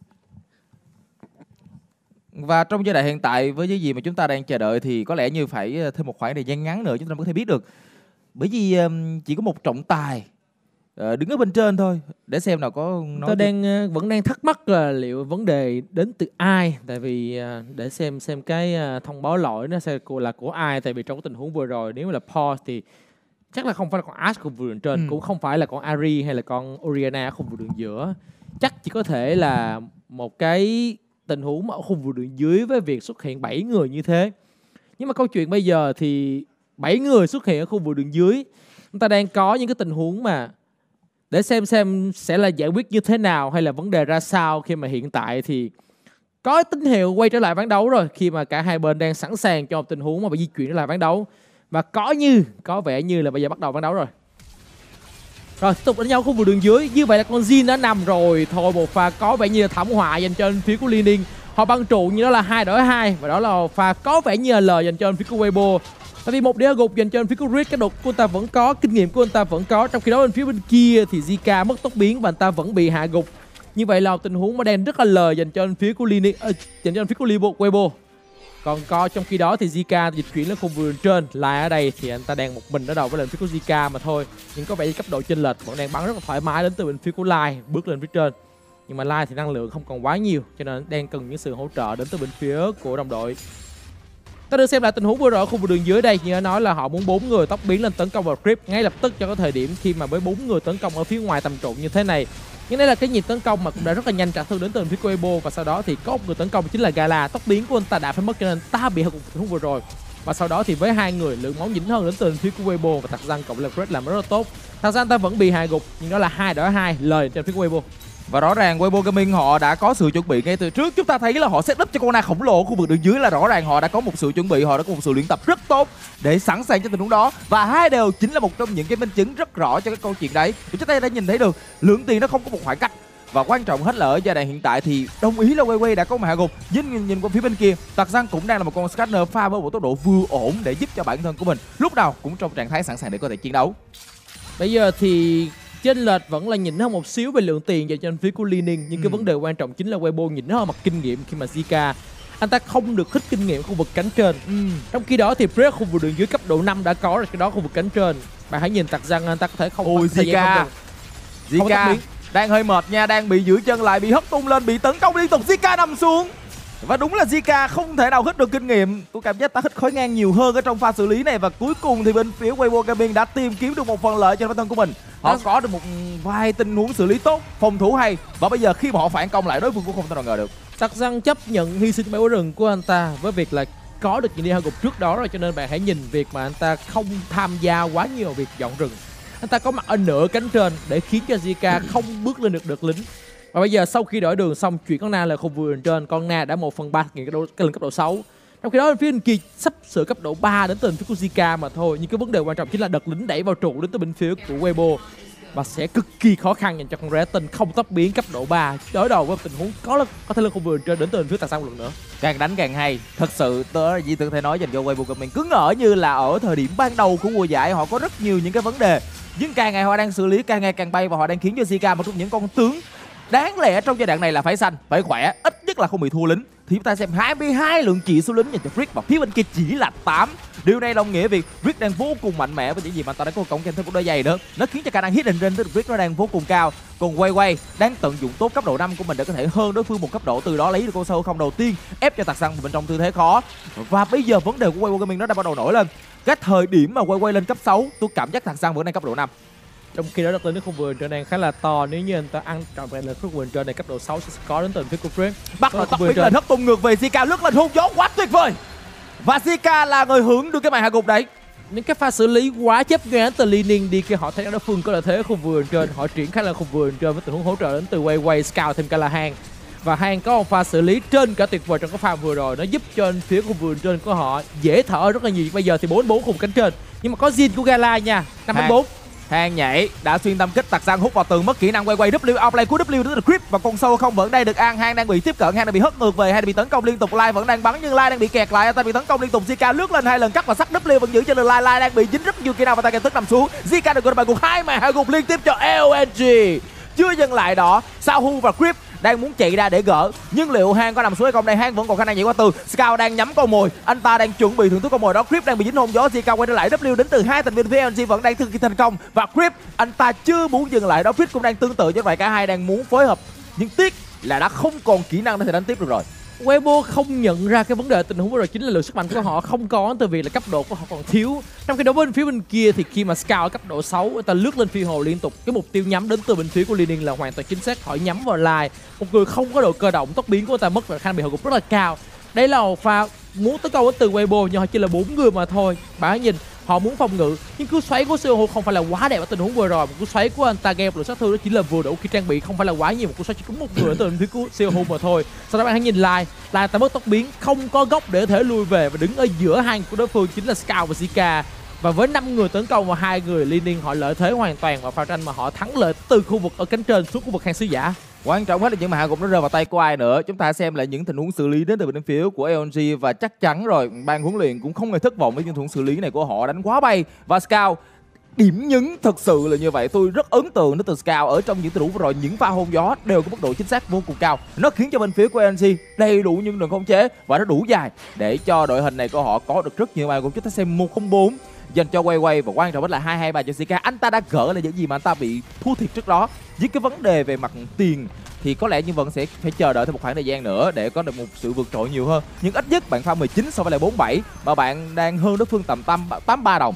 S4: Và trong giai đoạn hiện tại với những gì mà chúng ta đang chờ đợi thì có lẽ như phải thêm một khoảng thời gian ngắn nữa chúng ta mới có thể biết được. Bởi vì chỉ có một trọng tài đứng ở bên trên thôi để xem nào có nói.
S5: Tôi đang vẫn đang thắc mắc là liệu vấn đề đến từ ai, tại vì để xem xem cái thông báo lỗi nó sẽ là của ai, tại vì trong cái tình huống vừa rồi nếu là pause thì chắc là không phải là con Ash khu vực đường trên, ừ. cũng không phải là con Ahri hay là con Orianna khu vực đường giữa, chắc chỉ có thể là một cái tình huống ở khu vực đường dưới với việc xuất hiện bảy người như thế. Nhưng mà câu chuyện bây giờ thì bảy người xuất hiện ở khu vực đường dưới, chúng ta đang có những cái tình huống mà để xem xem sẽ là giải quyết như thế nào hay là vấn đề ra sao, khi mà hiện tại thì có tín hiệu quay trở lại ván đấu rồi, khi mà cả hai bên đang sẵn sàng cho một tình huống mà phải di chuyển trở lại ván đấu, và có như có vẻ như là bây giờ bắt đầu ván đấu rồi. Rồi tiếp tục đánh nhau khu vực đường dưới, như vậy là con Jhin đã nằm rồi. Thôi một pha có vẻ như là thảm họa dành cho phía của Lining. Họ băng trụ như đó là hai đổi hai, và đó là pha có vẻ như là lời dành cho phía của Weibo. Tại vì một đĩa gục dành cho phía của Rick, cái đột của anh ta vẫn có, kinh nghiệm của anh ta vẫn có, trong khi đó bên phía bên kia thì Zika mất tốc biến và anh ta vẫn bị hạ gục. Như vậy là một tình huống mà đang rất là lời dành cho phía của Lining, uh, dành cho phía của Weibo. Còn có trong khi đó thì Zika dịch chuyển lên khu vực trên, lại ở đây thì anh ta đang một mình ở đầu với lên phía của Zika mà thôi. Nhưng có vẻ như cấp độ chênh lệch vẫn đang bắn rất là thoải mái đến từ bên phía của Lai bước lên phía trên. Nhưng mà Lai thì năng lượng không còn quá nhiều, cho nên đang cần những sự hỗ trợ đến từ bên phía của đồng đội. Ta đưa xem lại tình huống vừa rồi ở khu vực đường dưới đây, như nói là họ muốn bốn người tốc biến lên tấn công vào Grip ngay lập tức cho cái thời điểm khi mà với bốn người tấn công ở phía ngoài tầm trụ như thế này Nhưng đây là cái nhịp tấn công mà cũng đã rất là nhanh trả thương đến từ phía của Weibo, và sau đó thì có một người tấn công chính là Gala. Tốc biến của anh ta đã phải mất cho nên ta bị hậu cục tình huống vừa rồi. Và sau đó thì với hai người lượng máu nhỉnh hơn đến từ phía của Weibo và Tarzan cộng là Fred làm rất là tốt. Tarzan ta vẫn bị hạ gục nhưng đó là hai đỡ hai lời trên phía của Weibo.
S4: Và rõ ràng Weibo Gaming họ đã có sự chuẩn bị ngay từ trước. Chúng ta thấy là họ set up cho con Na khổng lồ khu vực đường dưới, là rõ ràng họ đã có một sự chuẩn bị, họ đã có một sự luyện tập rất tốt để sẵn sàng cho tình huống đó. Và hai đều chính là một trong những cái minh chứng rất rõ cho cái câu chuyện đấy. Chúng ta đã nhìn thấy được lượng tiền nó không có một khoảng cách. Và quan trọng hết là ở giai đoạn hiện tại thì đồng ý là Weiwei đã có một hạ gục, nhưng nhìn, nhìn qua phía bên kia, Tarzan cũng đang là một con Scanner pha với một tốc độ vừa ổn để giúp cho bản thân của mình lúc nào cũng trong trạng thái sẵn sàng để có thể chiến đấu.
S5: Bây giờ thì chênh lệch vẫn là nhỉnh hơn một xíu về lượng tiền dành cho phía của Li Ning, nhưng ừ. cái vấn đề quan trọng chính là Weibo nhỉnh hơn mặt kinh nghiệm khi mà Zika anh ta không được khích kinh nghiệm khu vực cánh trên. Ừ. Trong khi đó thì Fred khu vực đường dưới cấp độ năm đã có rồi, cái đó khu vực cánh trên. Bạn hãy nhìn Tarzan anh ta có thể không.
S4: Ôi Zika, Zika đang hơi mệt nha, đang bị giữ chân lại, bị hất tung lên, bị tấn công liên tục. Zika nằm xuống. Và đúng là Zika không thể nào hít được kinh nghiệm. Tôi cảm giác ta hít khói ngang nhiều hơn ở trong pha xử lý này. Và cuối cùng thì bên phía Weibo Gaming đã tìm kiếm được một phần lợi cho bản thân của mình. Họ có được một vài tình huống xử lý tốt, phòng thủ hay. Và bây giờ khi mà họ phản công lại, đối phương cũng không thể nào ngờ được.
S5: Tarzan chấp nhận hy sinh máu rừng của anh ta với việc là có được những đi hạ gục trước đó rồi, cho nên bạn hãy nhìn việc mà anh ta không tham gia quá nhiều việc dọn rừng. Anh ta có mặt ở nửa cánh trên để khiến cho Zika không bước lên được được lính. Và bây giờ sau khi đổi đường xong, chuyển con Na là khu vực trên, con Na đã một phần ba cái lần cấp độ sáu. Trong khi đó phía bên kia sắp sửa cấp độ ba đến từ phía của Zika mà thôi. Nhưng cái vấn đề quan trọng chính là đợt lính đẩy vào trụ đến từ bên phía của Weibo, và sẽ cực kỳ khó khăn dành cho con Retin không tốc biến cấp độ ba đối đầu với tình huống có có thể lên khu vực trên đến từ phía Tarzan một lần nữa.
S4: Càng đánh càng hay. Thật sự tớ gì tôi có thể nói dành cho Weibo Gaming cứ ngỡ như là ở thời điểm ban đầu của mùa giải họ có rất nhiều những cái vấn đề, nhưng càng ngày họ đang xử lý càng ngày càng bay, và họ đang khiến cho Zika một trong những con tướng đáng lẽ trong giai đoạn này là phải xanh, phải khỏe, ít nhất là không bị thua lính. Thì chúng ta xem hai mươi hai lượng chỉ số lính dành cho Rick và phía bên kia chỉ là tám. Điều này đồng nghĩa việc Rick đang vô cùng mạnh mẽ với những gì mà ta đã có cộng kèm thêm một đôi giày nữa. Nó khiến cho khả năng hit and run của Rick nó đang vô cùng cao. Còn Weiwei đang tận dụng tốt cấp độ năm của mình để có thể hơn đối phương một cấp độ, từ đó lấy được con sâu không đầu tiên, ép cho Tarzan bên trong tư thế khó. Và bây giờ vấn đề của Weibo Gaming nó đã bắt đầu nổi lên. Cái thời điểm mà Weiwei lên cấp sáu, tôi cảm giác Tarzan vẫn đang cấp độ năm.
S5: Trong khi đó đặt lên cái khu vườn trên này khá là to, nếu như anh ta ăn trọn vẹn là khu vườn trên này cấp độ sáu sẽ có đến từ phía của Fred.
S4: Bắt đầu tốc biến lên hất tung ngược về Zika, lướt lên hung gió quá tuyệt vời. Và Zika là người hưởng được cái màn hạ gục đấy.
S5: Những cái pha xử lý quá chấp nhoáng từ Li Ning đi khi họ thấy đối phương có lợi thế ở khu vườn trên, họ triển khai là khu vườn trên với tình huống hỗ trợ đến từ Weiwei, Scout thêm Callahan. Và Han có một pha xử lý trên cả tuyệt vời trong cái pha vừa rồi, nó giúp cho phía khu vườn trên của họ dễ thở rất là nhiều. Bây giờ thì bốn bốn khung cánh trên, nhưng mà có Jin của Gala nha, năm bốn.
S4: Han nhảy đã xuyên tâm kích, Tarzan hút vào tường, mất kỹ năng quay quay W outplay của W đến từ Creep, và con sâu không vẫn đây được ăn. Han đang bị tiếp cận, Han đang bị hất ngược về, Han đang bị tấn công liên tục. Lai vẫn đang bắn nhưng Lai đang bị kẹt lại, anh ta bị tấn công liên tục. Zika lướt lên hai lần cắt và sắc W vẫn giữ cho được Lai. Lai đang bị dính rất nhiều kỹ năng và tay kèm tức nằm xuống. Zika được gọi bài gục hai màn hạ gục liên tiếp cho lờ en giê. Chưa dừng lại đó, Sahu và Creep đang muốn chạy ra để gỡ, nhưng liệu Han có nằm xuống hay không đây? Han vẫn còn khả năng nhảy qua tường. Scout đang nhắm con mồi, anh ta đang chuẩn bị thưởng thức con mồi đó. Creep đang bị dính hôn gió. Zika quay trở lại, W đến từ hai thành viên phía lờ en giê vẫn đang thực hiện thành công, và Creep anh ta chưa muốn dừng lại đó. Creep cũng đang tương tự như vậy, cả hai đang muốn phối hợp, nhưng tiếc là đã không còn kỹ năng để thể đánh tiếp được rồi.
S5: Weibo không nhận ra cái vấn đề tình huống vừa rồi chính là lượng sức mạnh của họ không có, từ vì là cấp độ của họ còn thiếu. Trong khi đó bên phía bên kia thì khi mà Scout ở cấp độ sáu, người ta lướt lên phi hồ liên tục, cái mục tiêu nhắm đến từ bên phía của Li Ning là hoàn toàn chính xác, họ nhắm vào Lai, một người không có độ cơ động, tốc biến của người ta mất và khả năng bị hạ gục rất là cao. Đây là một pha muốn tấn công đến từ Weibo, nhưng họ chỉ là bốn người mà thôi. Bạn nhìn họ muốn phòng ngự, nhưng cú xoáy của Seoho không phải là quá đẹp ở tình huống vừa rồi. Một cú xoáy của anh ta gây một lượng sát thương đó chỉ là vừa đủ khi trang bị không phải là quá nhiều, một cú xoáy chỉ có một người ở từ phía của Seoho mà thôi. Sau đó bạn hãy nhìn lại, là ta mất tốc biến, không có góc để có thể lui về, và đứng ở giữa hai của đối phương chính là Scout và Zika. Và với năm người tấn công và hai người Li Ning, họ lợi thế hoàn toàn vào pha tranh mà họ thắng lợi từ khu vực ở cánh trên xuống khu vực hang sứ giả.
S4: Quan trọng hết là những màn hạ gục nó rơi vào tay của ai nữa. Chúng ta xem lại những tình huống xử lý đến từ bên phía của lờ en giê, và chắc chắn rồi ban huấn luyện cũng không hề thất vọng với những tình huống xử lý này của họ, đánh quá bay. Và Scout điểm nhấn thật sự là như vậy, tôi rất ấn tượng đến từ Scout ở trong những tình huống vừa rồi, những pha hôn gió đều có mức độ chính xác vô cùng cao. Nó khiến cho bên phía của lờ en giê đầy đủ những đường khống chế và nó đủ dài để cho đội hình này của họ có được rất nhiều màn. Cũng chúng ta xem một không bốn dành cho Weiwei, và quan trọng nhất là hai hai ba cho Zika. Anh ta đã gỡ lại những gì mà anh ta bị thua thiệt trước đó. Với cái vấn đề về mặt tiền thì có lẽ như vẫn sẽ phải chờ đợi thêm một khoảng thời gian nữa để có được một sự vượt trội nhiều hơn. Nhưng ít nhất bạn pha mười chín so với lại bốn bảy, mà bạn đang hơn đối phương tầm tám ba đồng.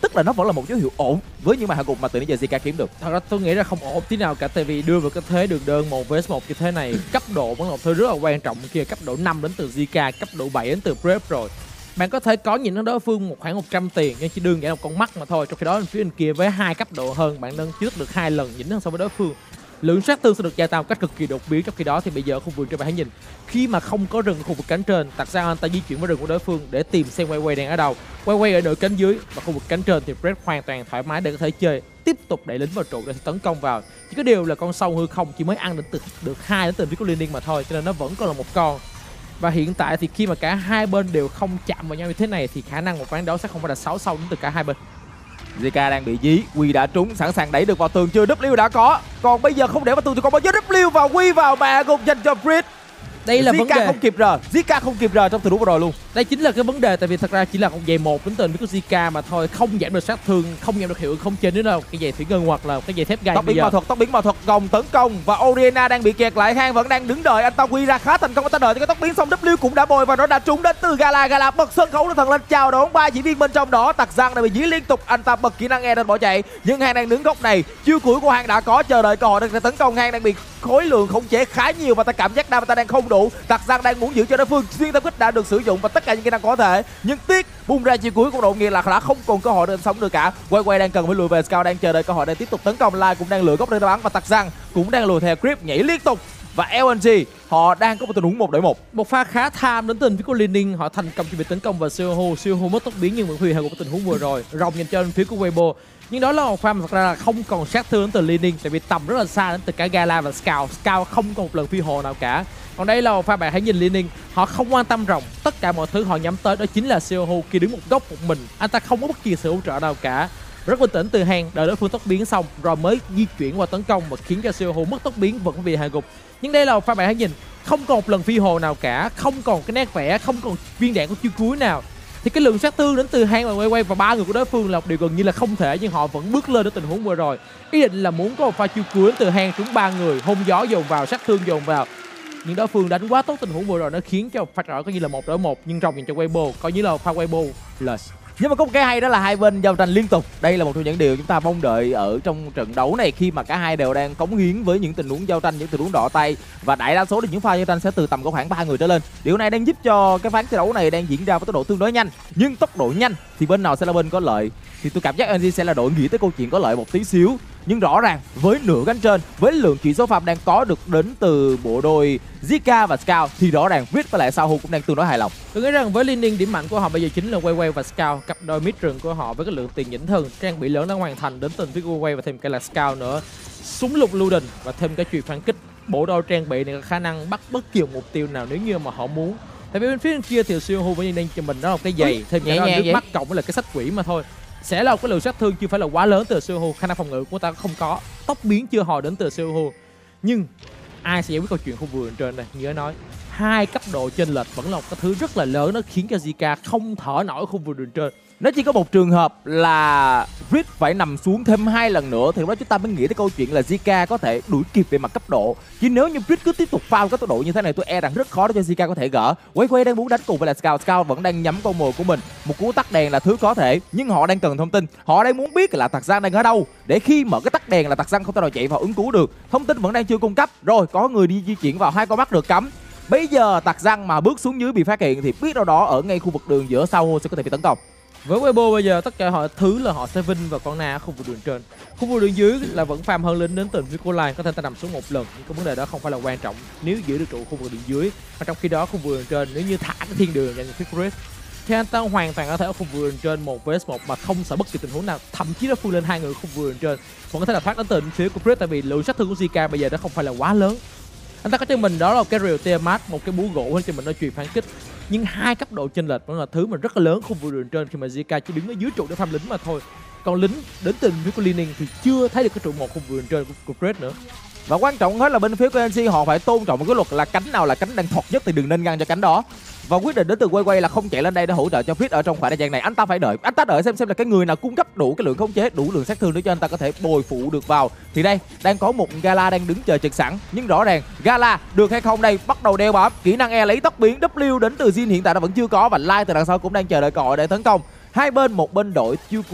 S4: tức là nó vẫn là một dấu hiệu ổn với những màn hạ gục mà từ nãy giờ Zika kiếm được.
S5: Thật ra tôi nghĩ là không ổn tí nào cả, tại vì đưa vào cái thế đường đơn một vs một như thế này, cấp độ vẫn là một thứ rất là quan trọng. Kia cấp độ năm đến từ Zika, cấp độ bảy đến từ Brave rồi. Bạn có thể có những đối phương một khoảng một trăm tiền nhưng chỉ đơn giản là một con mắt mà thôi. Trong khi đó phía bên kia với hai cấp độ hơn, bạn nâng trước được hai lần nhỉnh hơn so với đối phương. Lượng sát thương sẽ được gia tăng một cách cực kỳ đột biến. Trong khi đó thì bây giờ khu vực trên bạn hãy nhìn, khi mà không có rừng ở khu vực cánh trên, thật ra anh ta di chuyển vào rừng của đối phương để tìm xem quay quay đang ở đâu. Quay quay ở nửa cánh dưới và khu vực cánh trên thì Brave hoàn toàn thoải mái để có thể chơi, tiếp tục đẩy lính vào trụ để tấn công vào. Chỉ có điều là con sâu hư không chỉ mới ăn đến từ được hai đến từ phía của Liên Ninh mà thôi, cho nên nó vẫn còn là một con. Và hiện tại thì khi mà cả hai bên đều không chạm vào nhau như thế này thì khả năng một ván đấu sẽ không phải là sáu sâu đến từ cả hai bên.
S4: Zika đang bị dí, Quy đã trúng, sẵn sàng đẩy được vào tường chưa? W đã có, còn bây giờ không để vào tường thì còn bao giờ W và Quy vào mà gục dành cho Brit.
S5: Đây là vấn đề
S4: không kịp rờ, Zika không kịp rờ trong tình huống vừa rồi luôn.
S5: Đây chính là cái vấn đề, tại vì thật ra chỉ là một giày một đến từ của Zika mà thôi, không giảm được sát thương, không giảm được hiệu ứng không trên nữa đâu. Cái giày thủy ngân hoặc là cái giày thép gai.
S4: Tóc biến ma thuật, tóc biến ma thuật gồng tấn công và Oriana đang bị kẹt lại, Khang vẫn đang đứng đợi, anh ta Quy ra khá thành công, anh ta đợi cho cái tóc biến xong W cũng đã bồi và nó đã trúng đến từ Gala. Gala bật sân khấu lên thần lên chào đón ba diễn viên bên trong đó. Tặc Giang đã bị dí liên tục, anh ta bật kỹ năng e nên bỏ chạy, nhưng Hang đang đứng góc này, chiêu cuối của Hang đã có, chờ đợi cơ hội để tấn công. Hang đang bị khối lượng khống chế khá nhiều và ta cảm giác đam ta đang không đủ. Tặc Giang đang muốn giữ cho đối phương, xuyên tâm kích đã được sử dụng và tất cả những kỹ năng có thể, nhưng tiếc bung ra chiêu cuối của đội nghĩa là đã không còn cơ hội để sống được cả. Quay quay đang cần phải lùi về, Scout đang chờ đợi cơ hội để tiếp tục tấn công. Lai cũng đang lựa góc để bắn và Tặc Giang cũng đang lùi theo Grip nhảy liên tục và lờ en giê họ đang có một tình huống một đối một.
S5: Một pha khá tham đến từ phía của Liên Ninh, họ thành công trong việc tấn công vào Seoho. Seoho mất tốc biến nhưng vẫn huy hay của tình huống vừa rồi, rồng dành cho phía của Weibo. Nhưng đó là một pha mà thật ra là không còn sát thương đến từ Liên Ninh, tại vì tầm rất là xa đến từ cả Gala và Scout. Scout không có một lần phi hồ nào cả. Còn đây là một pha bạn hãy nhìn Liên Ninh, họ không quan tâm rồng, tất cả mọi thứ họ nhắm tới đó chính là Seoho kia đứng một góc một mình, anh ta không có bất kỳ sự hỗ trợ nào cả. Rất bình tĩnh từ Hang, đợi đối phương tốc biến xong rồi mới di chuyển qua tấn công và khiến cho Seoho mất tốc biến vẫn bị hạ gục. Nhưng đây là một pha bạn hãy nhìn, không còn một lần phi hồ nào cả, không còn cái nét vẽ, không còn viên đạn của chiêu cuối nào, thì cái lượng sát thương đến từ Hang và quay quay và ba người của đối phương là một điều gần như là không thể, nhưng họ vẫn bước lên đến tình huống vừa rồi. Ý định là muốn có một pha chiêu cuối đến từ Hang trúng ba người, hôn gió dồn vào, sát thương dồn vào. Nhưng đối phương đánh quá tốt tình huống vừa rồi, nó khiến cho pha trở coi như là một đối một, nhưng rồng dành cho Weibo coi như là pha Weibo lời.
S4: Nhưng mà có một cái hay đó là hai bên giao tranh liên tục. Đây là một trong những điều chúng ta mong đợi ở trong trận đấu này, khi mà cả hai đều đang cống hiến với những tình huống giao tranh, những tình huống đỏ tay, và đại đa số thì những pha giao tranh sẽ từ tầm có khoảng ba người trở lên. Điều này đang giúp cho cái ván thi đấu này đang diễn ra với tốc độ tương đối nhanh. Nhưng tốc độ nhanh thì bên nào sẽ là bên có lợi? Thì tôi cảm giác en giê sẽ là đội nghĩ tới câu chuyện có lợi một tí xíu. Nhưng rõ ràng với nửa cánh trên, với lượng chỉ số farm đang có được đến từ bộ đôi Zika và Scout, thì rõ ràng Brit với lại Sahu cũng đang tương đối hài lòng.
S5: Tôi nghĩ rằng với Liên Ninh, điểm mạnh của họ bây giờ chính là Quay Quay và Scout, cặp đôi mid rừng của họ với cái lượng tiền nhỉnh thần, trang bị lớn đã hoàn thành đến từ phía Quay Quay và thêm cái là Scout nữa, súng lục lưu đình và thêm cái chùy phản kích. Bộ đôi trang bị này có khả năng bắt bất kỳ mục tiêu nào nếu như mà họ muốn. Tại vì bên phía bên kia thì Siêu với Liên Ninh cho mình đó là cái giày, thêm cái đó nước mắt cộng với là cái sách quỷ mà thôi. Sẽ là một cái lượng sát thương chưa phải là quá lớn từ Siêu, khả năng phòng ngự của ta không có, tốc biến chưa hồi đến từ Siêu. Nhưng ai sẽ giải quyết câu chuyện khu vườn trên đây? Nhớ nói hai cấp độ chênh lệch vẫn là một cái thứ rất là lớn, nó khiến cho Zika không thở nổi khu vườn trên.
S4: Nó chỉ có một trường hợp là Brit phải nằm xuống thêm hai lần nữa thì lúc đó chúng ta mới nghĩ tới câu chuyện là Zika có thể đuổi kịp về mặt cấp độ. Chứ nếu như Brit cứ tiếp tục phao cái tốc độ như thế này, tôi e rằng rất khó để cho Zika có thể gỡ. Quay quay đang muốn đánh cùng với là Scout, Scout vẫn đang nhắm con mồi của mình. Một cú tắt đèn là thứ có thể, nhưng họ đang cần thông tin. Họ đang muốn biết là Tặc Giang đang ở đâu, để khi mở cái tắt đèn là Tặc Giang không thể nào chạy vào ứng cứu được. Thông tin vẫn đang chưa cung cấp. Rồi có người đi di chuyển vào, hai con mắt được cấm. Bây giờ Tặc Giang mà bước xuống dưới bị phát hiện thì biết đâu đó ở ngay khu vực đường giữa Sao sẽ có thể bị tấn công.
S5: Với Weibo bây giờ tất cả họ thứ là họ sẽ vinh vào con Na khu vực đường trên. Khu vực đường dưới là vẫn farm hơn lính đến từ phía Line, có thể ta nằm xuống một lần, nhưng cái vấn đề đó không phải là quan trọng nếu giữ được trụ khu vực đường dưới. Và trong khi đó khu vực đường trên nếu như thả cái thiên đường dành cho phía Chris thì anh ta hoàn toàn có thể ở khu vực đường trên một vs một mà không sợ bất kỳ tình huống nào, thậm chí nó phun lên hai người khu vực đường trên vẫn có thể là thoát đến từ phía của Chris, tại vì lượng sát thương của Zika bây giờ nó không phải là quá lớn. Anh ta có cho mình đó là cái Real Tiamat, một cái búa gỗ hơn cho mình nó truyền phản kích. Nhưng hai cấp độ chênh lệch vẫn là thứ mà rất là lớn khu vực đường trên khi mà Zika chỉ đứng ở dưới trụ để farm lính mà thôi. Còn lính đến từ phía của Lining thì chưa thấy được cái trụ một khu vực đường trên của, của Red nữa.
S4: Và quan trọng hết là bên phía của en xê họ phải tôn trọng một cái luật là cánh nào là cánh đang thọt nhất thì đừng nên ngăn cho cánh đó. Và quyết định đến từ Quay Quay là không chạy lên đây để hỗ trợ cho Fritz ở trong khoảng thời gian này. Anh ta phải đợi, anh ta đợi xem xem là cái người nào cung cấp đủ cái lượng khống chế, đủ lượng sát thương để cho anh ta có thể bồi phụ được vào. Thì đây đang có một Gala đang đứng chờ trực sẵn, nhưng rõ ràng Gala được hay không đây, bắt đầu đeo bám kỹ năng E lấy tốc biến. W đến từ Jin hiện tại nó vẫn chưa có và Lai từ đằng sau cũng đang chờ đợi cơ hội để tấn công. Hai bên, một bên đội chiêu cuối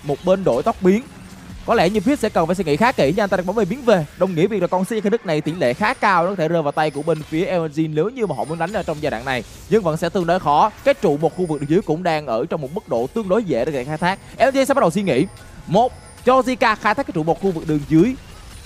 S4: một bên đổi tốc biến. Có lẽ như Fizz sẽ cần phải suy nghĩ khá kỹ nha, anh ta đang bóng về biến về, đồng nghĩa việc là con Sea Đức này tỷ lệ khá cao nó có thể rơi vào tay của bên phía lờ en giê nếu như mà họ muốn đánh ở trong giai đoạn này, nhưng vẫn sẽ tương đối khó. Cái trụ một khu vực đường dưới cũng đang ở trong một mức độ tương đối dễ để khai thác. lờ en giê sẽ bắt đầu suy nghĩ, một cho Zika khai thác cái trụ một khu vực đường dưới,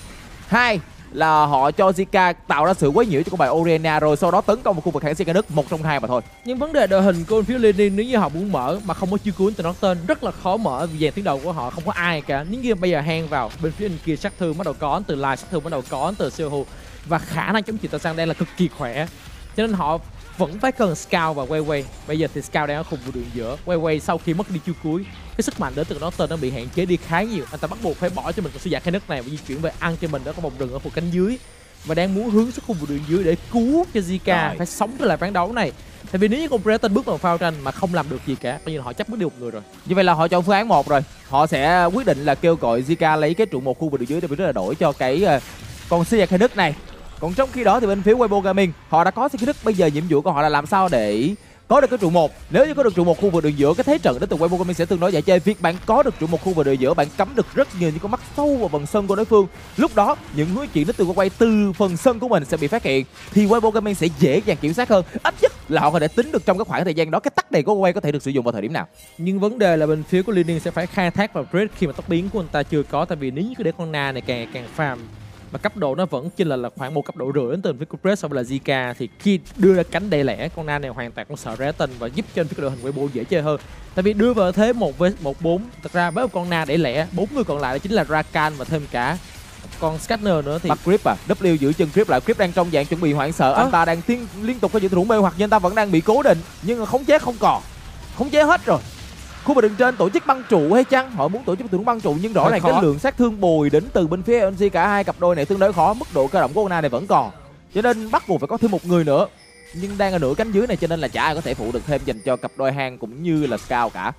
S4: hai là họ cho Zika tạo ra sự quấy nhiễu cho con bài Orianna rồi sau đó tấn công vào khu vực hãng Sea Đức, một trong hai mà thôi.
S5: Nhưng vấn đề đội hình của phía Lenin nếu như họ muốn mở mà không có chiêu cuốn từ nó tên rất là khó mở vì dàn tuyến đầu của họ không có ai cả. Nếu như bây giờ hang vào bên phía bên kia sát thương bắt đầu có từ Lai, sát thương bắt đầu có từ Seohu và khả năng chống chịu từ sang đây là cực kỳ khỏe, cho nên họ vẫn phải cần Scout và Wei Wei. Bây giờ thì Scout đang ở khu vực đường giữa. Wei Wei sau khi mất đi chiêu cuối, cái sức mạnh đến từ nó tên nó bị hạn chế đi khá nhiều. Anh ta bắt buộc phải bỏ cho mình con sư giả khai nước này và di chuyển về ăn cho mình đó có một rừng ở khu cánh dưới và đang muốn hướng xuống khu vực đường dưới để cứu cho Zika phải sống trở lại ván đấu này. Tại vì nếu như con Breton bước vào phao tranh mà không làm được gì cả, coi như là họ chấp bước đi một người rồi.
S4: Như vậy là họ chọn phương án một rồi. Họ sẽ quyết định là kêu gọi Zika lấy cái trụ một khu vực đường dưới để là đổi cho cái uh, con sư giả khai nước này. Còn trong khi đó thì bên phía Weibo Gaming họ đã có Sea Đức, bây giờ nhiệm vụ của họ là làm sao để có được cái trụ một. Nếu như có được trụ một khu vực đường giữa, cái thế trận đến từ Weibo Gaming sẽ tương đối dễ chơi. Việc bạn có được trụ một khu vực đường giữa, bạn cắm được rất nhiều những con mắt sâu vào phần sân của đối phương. Lúc đó những hướng chuyển đến từ quay từ phần sân của mình sẽ bị phát hiện, thì Weibo Gaming sẽ dễ dàng kiểm soát hơn. Ít nhất là họ có thể tính được trong cái khoảng thời gian đó cái tắc này của quay có thể được sử dụng vào thời điểm nào.
S5: Nhưng vấn đề là bên phía của Lenin sẽ phải khai thác vào Bread khi mà tốc biến của anh ta chưa có, tại vì nếu như cứ để con Na này càng càng farm mà cấp độ nó vẫn chỉ là, là khoảng một cấp độ rưỡi đến từ phía của Bread so với là Zika, thì khi đưa ra cánh đầy lẻ con Na này hoàn toàn cũng sợ Breton và giúp cho phía đội hình Weibo dễ chơi hơn. Tại vì đưa vào thế một với một bốn, thật ra với một con Na đẩy lẻ, bốn người còn lại đó chính là Rakan và thêm cả con Scanner nữa thì
S4: bắt Grip à, W giữ chân Grip lại. Grip đang trong dạng chuẩn bị hoảng sợ, à. Anh ta đang tiên, liên tục có những thủ mê hoặc nhưng anh ta vẫn đang bị cố định, nhưng khống chế không còn, khống chế hết rồi. Khu vực đường trên tổ chức băng trụ hay chăng? Họ muốn tổ chức tượng băng trụ nhưng rõ ràng cái lượng sát thương bồi đến từ bên phía lờ en giê cả hai cặp đôi này tương đối khó, mức độ cơ động của Ona này vẫn còn, cho nên bắt buộc phải có thêm một người nữa. Nhưng đang ở nửa cánh dưới này cho nên là chả ai có thể phụ được thêm dành cho cặp đôi hang cũng như là Scout cả.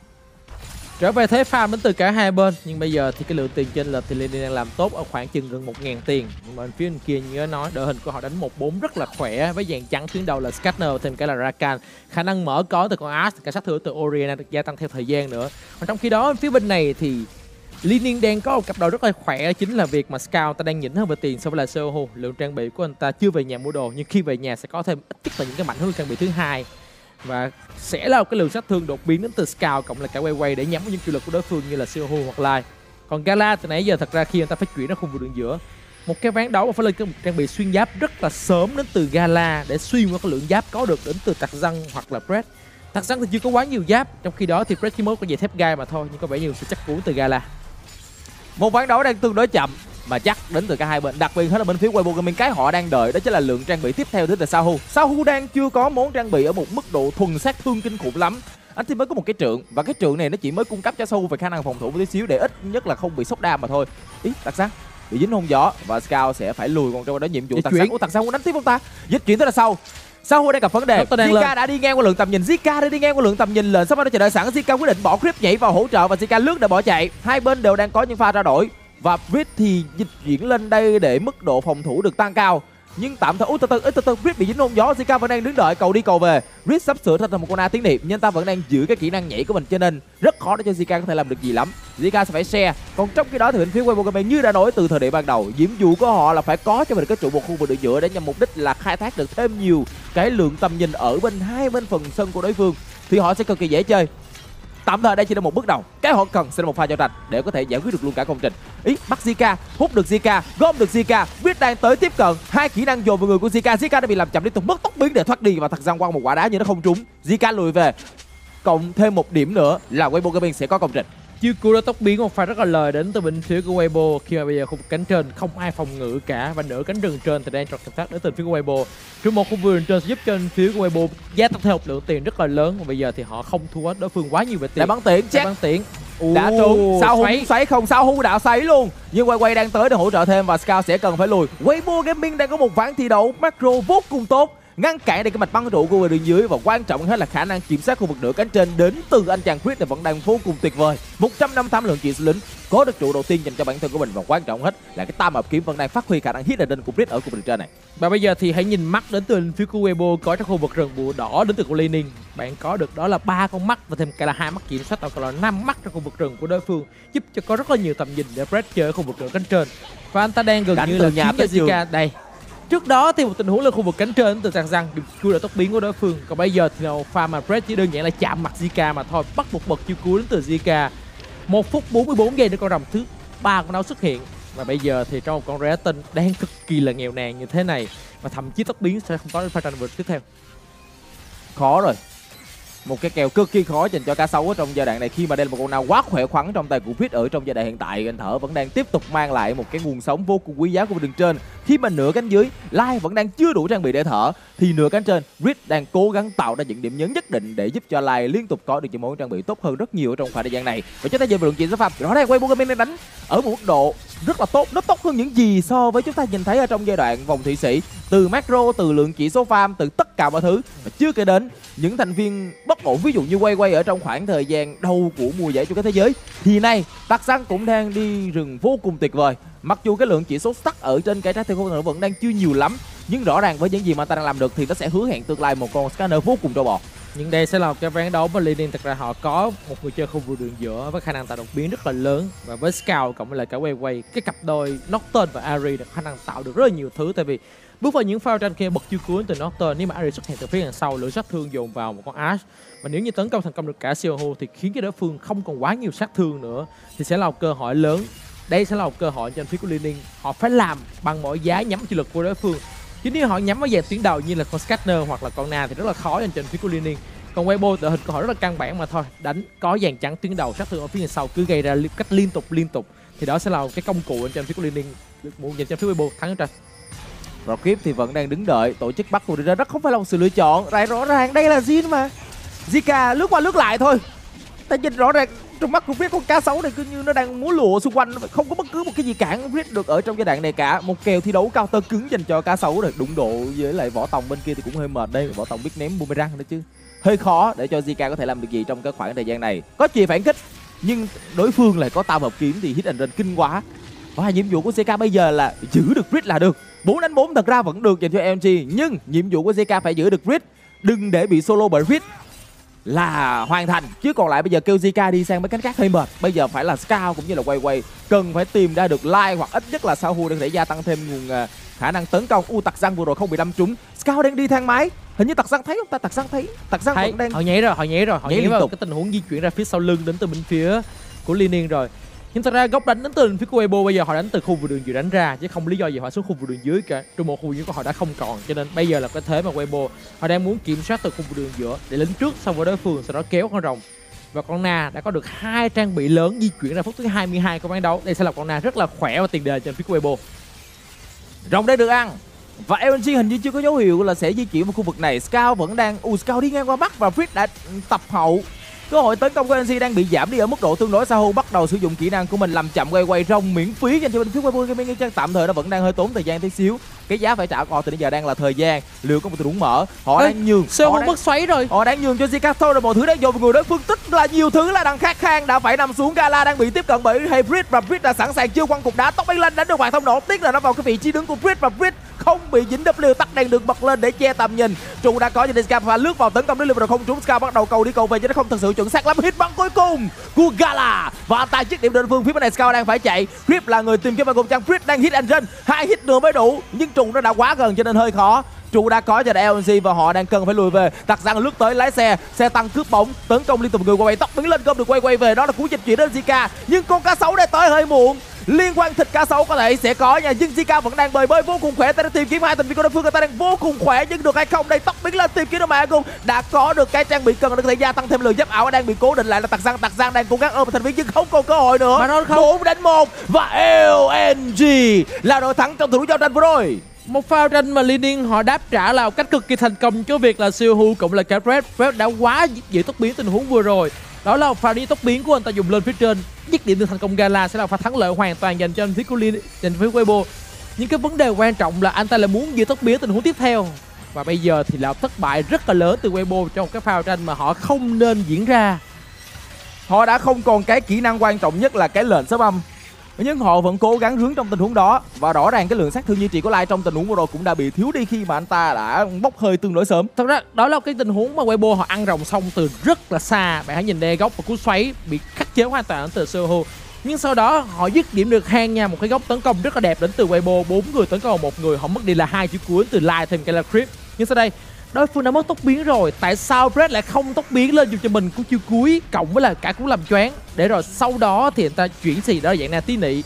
S5: Trở về thế farm đến từ cả hai bên, nhưng bây giờ thì cái lượng tiền trên là thì Lenin đang làm tốt ở khoảng chừng gần một ngàn tiền. Nhưng mà bên phía bên kia như nói đội hình của họ đánh một bốn rất là khỏe với dàn trắng tuyến đầu là Scanner thêm cái là Rakan, khả năng mở có từ con Ash, cả sát thương từ Orianna được gia tăng theo thời gian nữa. Còn trong khi đó phía bên này thì Lenin đang có một cặp đầu rất là khỏe, chính là việc mà Scout ta đang nhỉnh hơn về tiền so với là Seohu. Lượng trang bị của anh ta chưa về nhà mua đồ nhưng khi về nhà sẽ có thêm ít nhất là những cái mảnh hơn trang bị thứ hai, và sẽ là một cái lượng sát thương đột biến đến từ Scout cộng là cả Wei Wei để nhắm vào những chủ lực của đối phương như là Seohu hoặc Lai. Còn Gala từ nãy giờ thật ra khi anh ta phải chuyển ra khu vực đường giữa, một cái ván đấu mà phải lên cái một trang bị xuyên giáp rất là sớm đến từ Gala để xuyên qua cái lượng giáp có được đến từ Tạc Răng hoặc là Bread. Tạc Răng thì chưa có quá nhiều giáp, trong khi đó thì Bread chỉ mới có giày thép gai mà thôi, nhưng có vẻ nhiều sự chắc cú từ Gala.
S4: Một ván đấu đang tương đối chậm mà chắc đến từ cả hai bên, đặc biệt hết là bên phía Weibo Gaming. Cái họ đang đợi đó chính là lượng trang bị tiếp theo đến từ Sahu. Sahu đang chưa có món trang bị ở một mức độ thuần sát thương kinh khủng lắm. Anh thì mới có một cái trượng và cái trượng này nó chỉ mới cung cấp cho Sahu về khả năng phòng thủ một tí xíu để ít nhất là không bị sốc đam mà thôi. Ý Tạc Sáng bị dính hôn gió và Scout sẽ phải lùi, còn trong đó nhiệm vụ Tạc Sáng của Tạc Sáng muốn đánh tiếp ông ta. Dịch chuyển tới là sau. Sahu đang gặp vấn đề. Zika đã đi ngang qua lượng tầm nhìn, Zika đã đi ngang qua lượng tầm nhìn lên, sau đó nó chờ đợi sẵn. Zika quyết định bỏ Grip nhảy vào hỗ trợ và Zika lướt để bỏ chạy. Hai bên đều đang có những pha trao đổi và Bread thì dịch chuyển lên đây để mức độ phòng thủ được tăng cao. Nhưng tạm thời út từ từ ít từ từ Bread bị dính hôn gió, Zika vẫn đang đứng đợi cầu đi cầu về. Bread sắp sửa thành một con Na tiến niệm nhưng ta vẫn đang giữ cái kỹ năng nhảy của mình cho nên rất khó để cho Zika có thể làm được gì lắm. Zika sẽ phải share. Còn trong khi đó thì bên phía Weibo Gaming như đã nói từ thời điểm ban đầu, nhiệm vụ của họ là phải có cho mình cái trụ một khu vực đường giữa để nhằm mục đích là khai thác được thêm nhiều cái lượng tầm nhìn ở bên hai bên phần sân của đối phương thì họ sẽ cực kỳ dễ chơi. Tạm thời đây chỉ là một bước đầu, cái họ cần sẽ là một pha giao tranh để có thể giải quyết được luôn cả công trình. Ý bắt Zika, hút được Zika, gom được Zika, Bread đang tới tiếp cận, hai kỹ năng dồn vào người của Zika. Zika đã bị làm chậm liên tục, mất tốc biến để thoát đi và thật ra quăng một quả đá nhưng nó không trúng. Zika lùi về, cộng thêm một điểm nữa là Weibo Gaming sẽ có công trình.
S5: Chiêu cú đã tốc biến một pha rất là lời đến từ bên phía của Weibo khi mà bây giờ khu vực cánh trên không ai phòng ngự cả và nửa cánh rừng trên thì đang trọt kiểm soát đến từ phía của Weibo. Trong một khu vực rừng trên sẽ giúp cho phía của Weibo gia tăng thêm một lượng tiền rất là lớn và bây giờ thì họ không thua đối phương quá nhiều về tiền.
S4: Đã bắn tiền,
S5: đã bắn tiền.
S4: Đã trúng. Sao Hu xoáy không? Sao Hu đạo xoáy luôn. Nhưng Wei Wei đang tới để hỗ trợ thêm và Scout sẽ cần phải lùi. Weibo Gaming đang có một ván thi đấu macro vô cùng tốt. ngăn cản được cái mạch băng trụ của đường dưới, và quan trọng hơn là khả năng kiểm soát khu vực nửa cánh trên đến từ anh chàng Chris này vẫn đang vô cùng tuyệt vời. một trăm năm mươi tám lượng kỵ sĩ lính, có được trụ đầu tiên dành cho bản thân của mình, và quan trọng hết là cái tam hợp kiếm vẫn đang phát huy khả năng hit and run của Chris ở khu vực trên này.
S5: Và bây giờ thì hãy nhìn mắt đến từ phía của Weibo có trong khu vực rừng bùa đỏ đến từ của Lenin. Bạn có được đó là ba con mắt và thêm cả là hai mắt kiểm soát, tổng cộng là năm mắt trong khu vực rừng của đối phương, giúp cho có rất là nhiều tầm nhìn để Brett chơi ở khu vực nửa cánh trên. Và anh ta đang gần
S4: Đánh
S5: như
S4: từ
S5: là
S4: nhà
S5: khiến cho
S4: tới giường.
S5: Zika đây. Trước đó thì một tình huống lên khu vực cánh trên từ Giang Giang được cua được tốc biến của đối phương. Còn bây giờ thì nào pha mà Brett chỉ đơn giản là chạm mặt Zika mà thôi, bắt một bậc chiêu cứu đến từ Zika. một phút bốn mươi bốn giây để con rồng thứ ba con đấu xuất hiện. Và bây giờ thì trong một con Reaton đang cực kỳ là nghèo nàn như thế này, và thậm chí tốc biến sẽ không có pha tranh vượt tiếp theo.
S4: Khó rồi, một cái kèo cực kỳ khó dành cho cá sấu ở trong giai đoạn này, khi mà đây là một con nào quá khỏe khoắn trong tay của Chris ở trong giai đoạn hiện tại. Anh thở vẫn đang tiếp tục mang lại một cái nguồn sống vô cùng quý giá của đường trên, khi mà nửa cánh dưới Lai vẫn đang chưa đủ trang bị để thở, thì nửa cánh trên Chris đang cố gắng tạo ra những điểm nhấn nhất định để giúp cho Lai liên tục có được những món trang bị tốt hơn rất nhiều ở trong khoảng thời gian này. Và chúng ta nhìn vào lượng chiến pháp rõ ràng Weibo Gaming đang đánh ở một mức độ rất là tốt, nó tốt hơn những gì so với chúng ta nhìn thấy ở trong giai đoạn vòng thụy sĩ, từ macro, từ lượng chỉ số farm, từ tất cả mọi thứ. Và chưa kể đến những thành viên bất ổn, ví dụ như quay quay ở trong khoảng thời gian đầu của mùa giải chung kết thế giới, thì nay Tarzan cũng đang đi rừng vô cùng tuyệt vời. Mặc dù cái lượng chỉ số stack ở trên cái trái tim của nó vẫn đang chưa nhiều lắm, nhưng rõ ràng với những gì mà ta đang làm được thì nó sẽ hứa hẹn tương lai một con scanner vô cùng trâu bò.
S5: Nhưng đây sẽ là một cái ván đấu mà Lenin thật ra họ có một người chơi khu vực đường giữa với khả năng tạo đột biến rất là lớn, và với Scout cộng với lại cả Weiwei, cái cặp đôi Nocturne và Ari được khả năng tạo được rất là nhiều thứ. Tại vì bước vào những pha tranh kia bật chiêu cuối từ Nocturne, nếu mà Ari xuất hiện từ phía đằng sau, lượng sát thương dồn vào một con Ash, và nếu như tấn công thành công được cả Xiaohu thì khiến cho đối phương không còn quá nhiều sát thương nữa, thì sẽ là một cơ hội lớn. Đây sẽ là một cơ hội cho phía của Lenin, họ phải làm bằng mọi giá nhắm chi lực của đối phương. Chứ nếu họ nhắm vào dàn tuyến đầu như là con Scanner hoặc là con Na thì rất là khó dành cho phía của Lenin. Còn Weibo đội hình của họ rất là căn bản mà thôi, đánh có dàn trắng tuyến đầu, sát thương ở phía sau cứ gây ra cách liên tục liên tục, thì đó sẽ là một cái công cụ dành cho phía của Lenin, muốn dành cho phía Weibo thắng trận.
S4: Rockip thì vẫn đang đứng đợi, tổ chức bắt của ra rất không phải là một sự lựa chọn. Lại rõ ràng đây là Jin mà, Zika lướt qua lướt lại thôi. Ta nhìn rõ ràng trong mắt của Chris, con cá sấu này cứ như nó đang múa lụa xung quanh, không có bất cứ một cái gì cản Chris được ở trong giai đoạn này cả. Một kèo thi đấu cao tơ cứng dành cho cá sấu này, đụng độ với lại võ tòng bên kia thì cũng hơi mệt đây. Võ tòng biết ném boomerang nữa chứ, hơi khó để cho Zika có thể làm được gì trong cái khoảng thời gian này. Có chì phản kích nhưng đối phương lại có tam hợp kiếm thì hit and run kinh quá. Và nhiệm vụ của xê ca bây giờ là giữ được Chris là được. bốn đánh bốn thật ra vẫn được dành cho em giê, nhưng nhiệm vụ của xê ca phải giữ được Chris, đừng để bị solo bởi Chris là hoàn thành. Chứ còn lại bây giờ kêu Zika đi sang mấy cánh khác hơi mệt. Bây giờ phải là Scout cũng như là quay quay cần phải tìm ra được Light, hoặc ít nhất là Sahu để có thể gia tăng thêm nguồn uh, khả năng tấn công. U Tarzan vừa rồi không bị đâm trúng. Scout đang đi thang máy, hình như Tarzan thấy không ta? Tarzan thấy, Tarzan
S5: thấy
S4: vẫn đang
S5: họ nhảy rồi, họ nhảy rồi, họ
S4: nhảy
S5: nhảy vào
S4: tục.
S5: cái tình huống di chuyển ra phía sau lưng đến từ bên phía của Lenin rồi. Nhưng thật ra góc đánh đến từ bên phía của Weibo bây giờ họ đánh từ khu vực đường dưới đánh ra, chứ không lý do gì họ xuống khu vực đường dưới cả. Trong một khu vực dưới của họ đã không còn, cho nên bây giờ là cái thế mà Weibo họ đang muốn kiểm soát từ khu vực đường giữa để lính trước so với đối phương, sau đó kéo con rồng. Và con Na đã có được hai trang bị lớn di chuyển ra phút thứ hai mươi hai của ván đấu. Đây sẽ là con Na rất là khỏe và tiền đề trên phía của Weibo.
S4: rồng đây được ăn. Và lờ en giê hình như chưa có dấu hiệu là sẽ di chuyển vào khu vực này. Scout vẫn đang, u Scout đi ngang qua Bắc và Fritz đã tập hậu. Cơ hội tấn công của lờ en giê đang bị giảm đi ở mức độ tương đối. Sahu bắt đầu sử dụng kỹ năng của mình làm chậm quay quay rồng miễn phí dành cho bên phía Weibo Gaming, nhưng tạm thời nó vẫn đang hơi tốn thời gian tí xíu. Cái giá phải trả của họ từ bây giờ đang là thời gian. Liệu có một tình huống mở, họ Ê, đang nhường,
S5: Sahu
S4: họ đang,
S5: mất xoáy rồi.
S4: Họ đang nhường cho Zika thôi rồi, mọi thứ đang dồn vào người đối phương, tích là nhiều thứ là đang khát khang đã phải nằm xuống. Gala đang bị tiếp cận bởi Hybrid và Brit đã sẵn sàng chiêu quăng cục đá tốc bay lên đánh được vài thông nổ. Tiếc là nó vào cái vị trí đứng của Brit và Brit không bị dính W, tắt đèn được bật lên để che tầm nhìn. Trụ đã có cho Scout và lướt vào tấn công đến liver không trúng. Scout bắt đầu cầu đi cầu về chứ nó không thực sự chuẩn xác lắm. Hit bắn cuối cùng của Gala và anh ta chiếc điểm đơn phương. Phía bên này Scout đang phải chạy, Grip là người tìm kiếm vào cùng chăng. Brit đang hit and run, hai hit nữa mới đủ, nhưng trụ nó đã quá gần cho nên hơi khó. Trụ đã có cho lờ en giê và họ đang cần phải lùi về. Tarzan lướt tới lái xe, xe tăng cướp bóng, tấn công liên tục người quay quay, tóc biến lên không được quay quay về, đó là cú dịch chuyển đến Zika. Nhưng con cá sấu này tới hơi muộn. Liên quan thịt cá sấu có thể sẽ có nha, nhưng Zika vẫn đang bơi bơi vô cùng khỏe. Ta đang tìm kiếm hai thành viên của đối phương, người ta đang vô cùng khỏe, nhưng được hay không đây? Tóc biến lên tìm kiếm được mà cùng đã có được cái trang bị cần để có thể gia tăng thêm lượng giáp ảo. Đang bị cố định lại là Tarzan. Tarzan đang cố gắng ôm một thành viên nhưng không còn cơ hội nữa. bốn đánh một và lờ en giê là đội thắng trong thủ giao tranh vừa rồi.
S5: Một pha tranh mà Lenin họ đáp trả là một cách cực kỳ thành công cho việc là Xiaohu cộng là cả Brett. Brett đã quá dễ tốc biến tình huống vừa rồi. Đó là một pha đi tốc biến của anh ta dùng lên phía trên, dứt điểm được thành công. Gala sẽ là pha thắng lợi hoàn toàn dành cho anh phía của Lenin, dành phía Weibo. Nhưng cái vấn đề quan trọng là anh ta lại muốn giữ tốc biến tình huống tiếp theo. Và bây giờ thì là thất bại rất là lớn từ Weibo trong cái pha tranh mà họ không nên diễn ra.
S4: Họ đã không còn cái kỹ năng quan trọng nhất là cái lệnh sớm âm, nhưng họ vẫn cố gắng hướng trong tình huống đó. Và rõ ràng cái lượng sát thương như trị của Lai trong tình huống vừa rồi cũng đã bị thiếu đi khi mà anh ta đã bốc hơi tương đối sớm.
S5: Thật ra đó là cái tình huống mà Weibo họ ăn rồng xong từ rất là xa. Bạn hãy nhìn đây, góc và cú xoáy bị khắc chế hoàn toàn từ Soho. Nhưng sau đó họ dứt điểm được hang nha, một cái góc tấn công rất là đẹp đến từ Weibo. Bốn người tấn công một người, họ mất đi là hai chữ cuối từ Lai thêm cái là Creep. Nhưng sau đây đối phương đã mất tốc biến rồi, tại sao Brett lại không tốc biến lên dùng cho mình cú chiêu cuối cộng với là cả cú làm choáng, để rồi sau đó thì người ta chuyển gì đó dạng này tí nị.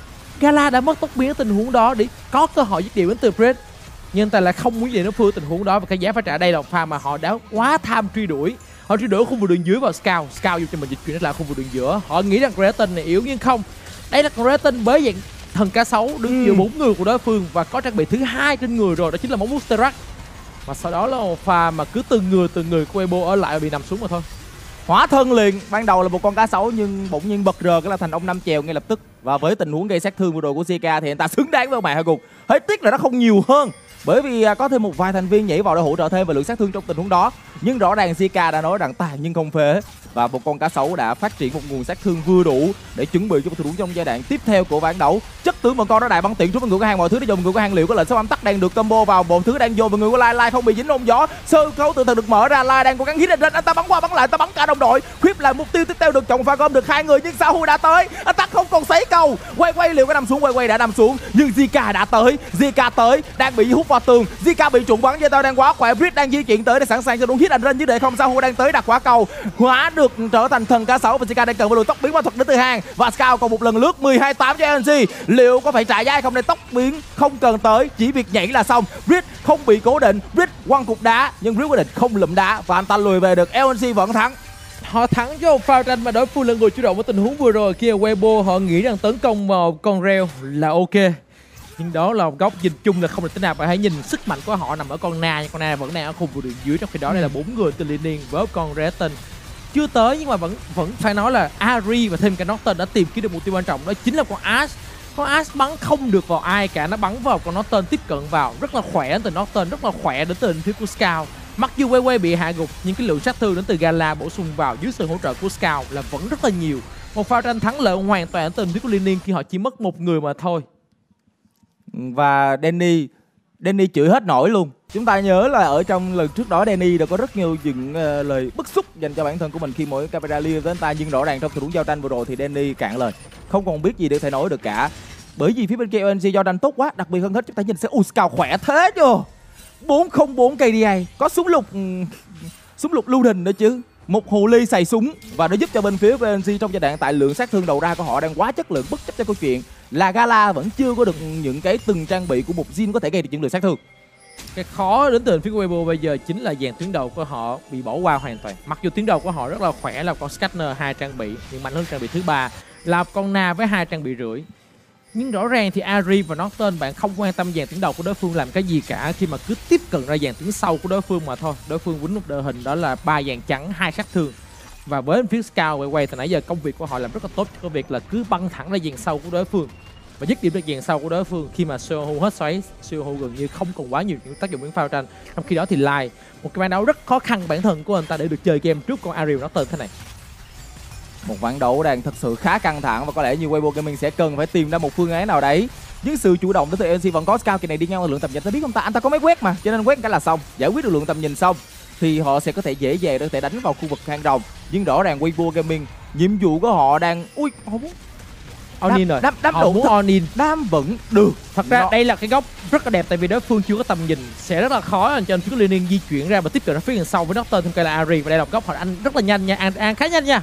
S5: Gala đã mất tốc biến ở tình huống đó để có cơ hội dứt điểm đến từ Brett, nhưng anh ta lại không muốn gì nó phương tình huống đó, và cái giá phải trả đây là một pha mà họ đã quá tham truy đuổi. Họ truy đuổi khu vực đường dưới vào Scout, Scout dùng cho mình dịch chuyển lại khu vực đường giữa. Họ nghĩ rằng Creaton này yếu nhưng không, đây là Creaton với dạng thần cá sấu đứng giữa bốn người của đối phương và có trang bị thứ hai trên người rồi, đó chính là móng vuốt Sterak. Và sau đó là một pha mà cứ từng người từng người của Weibo ở lại và bị nằm xuống mà thôi.
S4: Hóa thân liền, ban đầu là một con cá sấu nhưng bỗng nhiên bật rờ cái là thành ông năm chèo ngay lập tức. Và với tình huống gây sát thương vừa rồi của Zika thì anh ta xứng đáng với ông mày hạ gục. Hơi tiếc là nó không nhiều hơn, bởi vì có thêm một vài thành viên nhảy vào để hỗ trợ thêm về lượng sát thương trong tình huống đó. Nhưng rõ ràng Zika đã nói rằng tài nhưng không phế, và một con cá sấu đã phát triển một nguồn sát thương vừa đủ để chuẩn bị cho một tình huống trong giai đoạn tiếp theo của ván đấu. Chất tướng một con đó đại băng tiện xuống người của hàng, mọi thứ để dồn người của hàng. Liệu có lệnh sớm âm tắc đang được combo vào, một thứ đang dồn vào người của Lai. Lai không bị dính ôn gió, sơ khấu từ từ được mở ra. Lai đang cố gắng hit lên, anh ta bắn qua bắn lại, anh ta bắn cả đồng đội. Khuyết là mục tiêu tiếp theo được chọn pha gom được hai người, nhưng Sahu đã tới, anh ta không còn sấy cầu. Quay quay liệu có nằm xuống, quay quay đã nằm xuống, nhưng Zika đã tới. Zika tới đang bị hút vào tường, Zika bị trụng bắn, dây tao đang quá khỏe. Brit đang di chuyển tới để sẵn sàng cho đúng hit anh lên, chứ để không Sahu đang tới đặt quả cầu hóa được trở thành thần cá sấu. Và Zika đang cần với lùi tốc biến ma thuật đến từ hàng, và Scout còn một lần lướt mười hai tám cho lờ en giê. Liệu có phải trả giá hay không? Đây tốc biến không cần tới, chỉ việc nhảy là xong. Brit không bị cố định, Brit quăng cục đá nhưng Brit quyết định không lụm đá và anh ta lùi về được. lờ en giê vẫn thắng.
S5: Họ thắng cho một pha tranh mà đối phương là người chủ động với tình huống vừa rồi. Kia Weibo họ nghĩ rằng tấn công vào con reo là ok, nhưng đó là một góc nhìn chung là không được thế nào. Bạn hãy nhìn sức mạnh của họ nằm ở con Na, nhưng con Na vẫn đang ở khu vực đường dưới, trong khi đó đây là bốn người từ Lining với con Reton chưa tới, nhưng mà vẫn vẫn phải nói là Ari và thêm cả Norton đã tìm kiếm được mục tiêu quan trọng, đó chính là con Ash. Con Ash bắn không được vào ai cả, nó bắn vào con Norton tiếp cận vào rất là khỏe đến từ Norton, rất là khỏe đến từ phía của Scout. Mặc dù Wei Wei bị hạ gục nhưng cái lượng sát thương đến từ Gala bổ sung vào dưới sự hỗ trợ của Scout là vẫn rất là nhiều. Một pha tranh thắng lợi hoàn toàn từ phía của Lining khi họ chỉ mất một người mà thôi.
S4: Và Danny Danny chửi hết nổi luôn. Chúng ta nhớ là ở trong lần trước đó Danny đã có rất nhiều những uh, lời bức xúc dành cho bản thân của mình khi mỗi camera live đến ta, nhưng rõ ràng trong tình huống giao tranh vừa rồi thì Danny cạn lời, không còn biết gì để thể nói được cả. Bởi vì phía bên kia lờ en giê giao tranh tốt quá, đặc biệt hơn hết chúng ta nhìn sẽ ui Scout khỏe thế chứ. bốn không bốn ca đê a, có súng lục súng lục lưu đình nữa chứ. Một hồ ly xài súng và nó giúp cho bên phía của lờ en giê trong giai đoạn tại lượng sát thương đầu ra của họ đang quá chất lượng, bất chấp cho câu chuyện là Gala vẫn chưa có được những cái từng trang bị của một Jin có thể gây được những lượng sát thương.
S5: Cái khó đến từ phía của Weibo bây giờ chính là dàn tuyến đầu của họ bị bỏ qua hoàn toàn. Mặc dù tuyến đầu của họ rất là khỏe là con Scanner hai trang bị, nhưng mạnh hơn trang bị thứ ba là con Na với hai trang bị rưỡi. Nhưng rõ ràng thì Ari và Norton bạn không quan tâm dàn tuyến đầu của đối phương làm cái gì cả, khi mà cứ tiếp cận ra dàn tuyến sau của đối phương mà thôi. Đối phương quýnh một đội hình đó là ba dàn trắng, hai sát thương. Và với phía Scout quay quay từ nãy giờ công việc của họ làm rất là tốt cho cái việc là cứ băng thẳng ra dàn sau của đối phương và dứt điểm được dàn sau của đối phương. Khi mà Soho hết xoáy, Soho gần như không còn quá nhiều những tác dụng biến phao tranh. Trong khi đó thì Lai, một cái ván đấu rất khó khăn bản thân của anh ta để được chơi game trước con Ari và Norton thế này.
S4: Một ván đấu đang thật sự khá căng thẳng và có lẽ như Weibo Gaming sẽ cần phải tìm ra một phương án nào đấy. Với sự chủ động đến từ lờ en giê vẫn có Scout kỳ này đi ngang lượng tầm nhìn, ta biết không ta, anh ta có máy quét mà, cho nên quét cái là xong, giải quyết được lượng tầm nhìn xong thì họ sẽ có thể dễ dàng để có thể đánh vào khu vực hang rồng. Nhưng rõ ràng Weibo Gaming nhiệm vụ của họ đang ui họ muốn
S5: on-in rồi,
S4: đám, đám
S5: họ muốn on-in,
S4: đám vẫn được.
S5: Thật ra
S4: Nó...
S5: đây là cái góc rất là đẹp, tại vì đối phương chưa có tầm nhìn, sẽ rất là khó cho anh phía Lining di chuyển ra và tiếp cận ở phía đằng sau với Norton thêm cây là Ari. Và đây là một góc họ ăn rất là nhanh nha, ăn, ăn khá nhanh nha.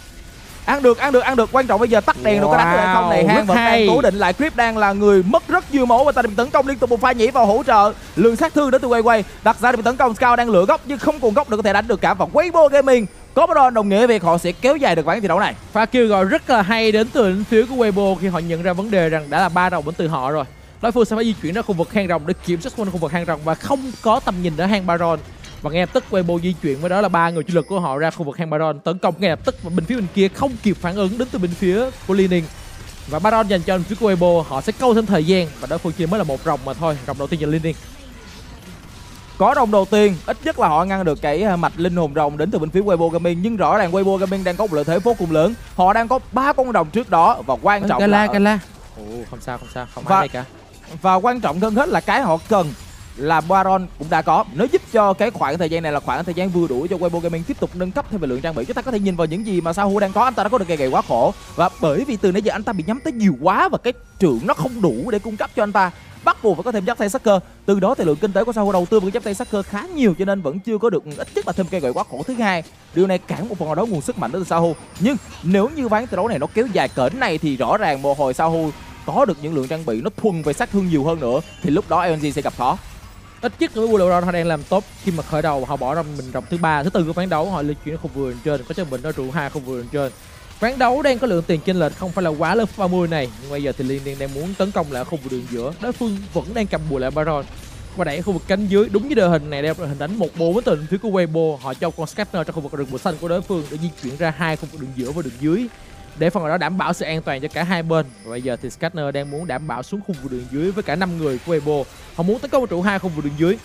S4: Ăn được, ăn được, ăn được. Quan trọng bây giờ tắt đèn wow, rồi có đánh được hay không này. Hang vẫn đang cố định lại. Creep đang là người mất rất nhiều máu và ta bị tấn công liên tục, một pha nhảy vào hỗ trợ. Lượng sát thương đến từ Quay Quay đặt ra bị tấn công. Scout đang lựa góc nhưng không còn góc được có thể đánh được cả. Và Weibo Gaming có Baron đồng nghĩa việc họ sẽ kéo dài được ván thi đấu này.
S5: Pha kêu gọi rất là hay đến từ phía của Weibo khi họ nhận ra vấn đề rằng đã là ba rồng đến từ họ rồi. Đối phương sẽ phải di chuyển ra khu vực hang rồng để kiểm soát quanh khu vực hang rồng và không có tầm nhìn ở hang Baron. Và ngay lập tức Weibo di chuyển với đó là ba người chủ lực của họ ra khu vực hang Baron tấn công ngay lập tức, và bên phía bên kia không kịp phản ứng đến từ bên phía của Lining. Và Baron dành cho bên phía của Weibo, họ sẽ câu thêm thời gian và đối phương chỉ mới là một rồng mà thôi, rồng đầu tiên cho Lining.
S4: Có rồng đầu tiên, ít nhất là họ ngăn được cái mạch linh hồn rồng đến từ bên phía Weibo Gaming, nhưng rõ ràng Weibo Gaming đang có một lợi thế vô cùng lớn. Họ đang có ba con rồng trước đó và quan trọng
S5: Gala,
S4: là
S5: Gala. Ồ, không sao, không sao, không
S4: và,
S5: ai đây cả.
S4: Và quan trọng hơn hết là cái họ cần là Baron cũng đã có. Nó giúp cho cái khoảng thời gian này là khoảng thời gian vừa đủ cho Weibo Gaming tiếp tục nâng cấp thêm về lượng trang bị. Chúng ta có thể nhìn vào những gì mà Sahu đang có, anh ta đã có được cây gậy quá khổ. Và bởi vì từ nãy giờ anh ta bị nhắm tới nhiều quá và cái trượng nó không đủ để cung cấp cho anh ta, bắt buộc phải có thêm giáp tay Sucker. Từ đó thì lượng kinh tế của Sahu đầu tư vào giáp tay Sucker khá nhiều, cho nên vẫn chưa có được ít nhất là thêm cây gậy quá khổ thứ hai. Điều này cản một phần nào đó nguồn sức mạnh đến từ Sahu. Nhưng nếu như ván thi đấu này nó kéo dài cỡ này thì rõ ràng một hồi Sahu có được những lượng trang bị nó thuần về sát thương nhiều hơn nữa thì lúc đó lờ en giê sẽ gặp khó.
S5: Ít nhất với Bulldozer họ đang làm tốt khi mà khởi đầu họ bỏ ra mình rồng thứ ba thứ tư của ván đấu, họ lưu chuyển không vừa trên, có cho mình nó trụ hai không vừa trên. Ván đấu đang có lượng tiền chênh lệch không phải là quá lớn ba mươi này, nhưng bây giờ thì Liên đang muốn tấn công lại khu vực đường giữa. Đối phương vẫn đang cầm bùa lại Baron và đẩy khu vực cánh dưới. Đúng như đội hình này đây là hình đánh một bốn với từ phía của Weibo, họ cho con Scanner trong khu vực đường bùa xanh của đối phương để di chuyển ra hai khu vực đường giữa và đường dưới, để phần đó đảm bảo sự an toàn cho cả hai bên. Và bây giờ thì Scanner đang muốn đảm bảo xuống khu vực đường dưới với cả năm người của Weibo. Họ muốn tấn công trụ hai khu vực đường dưới.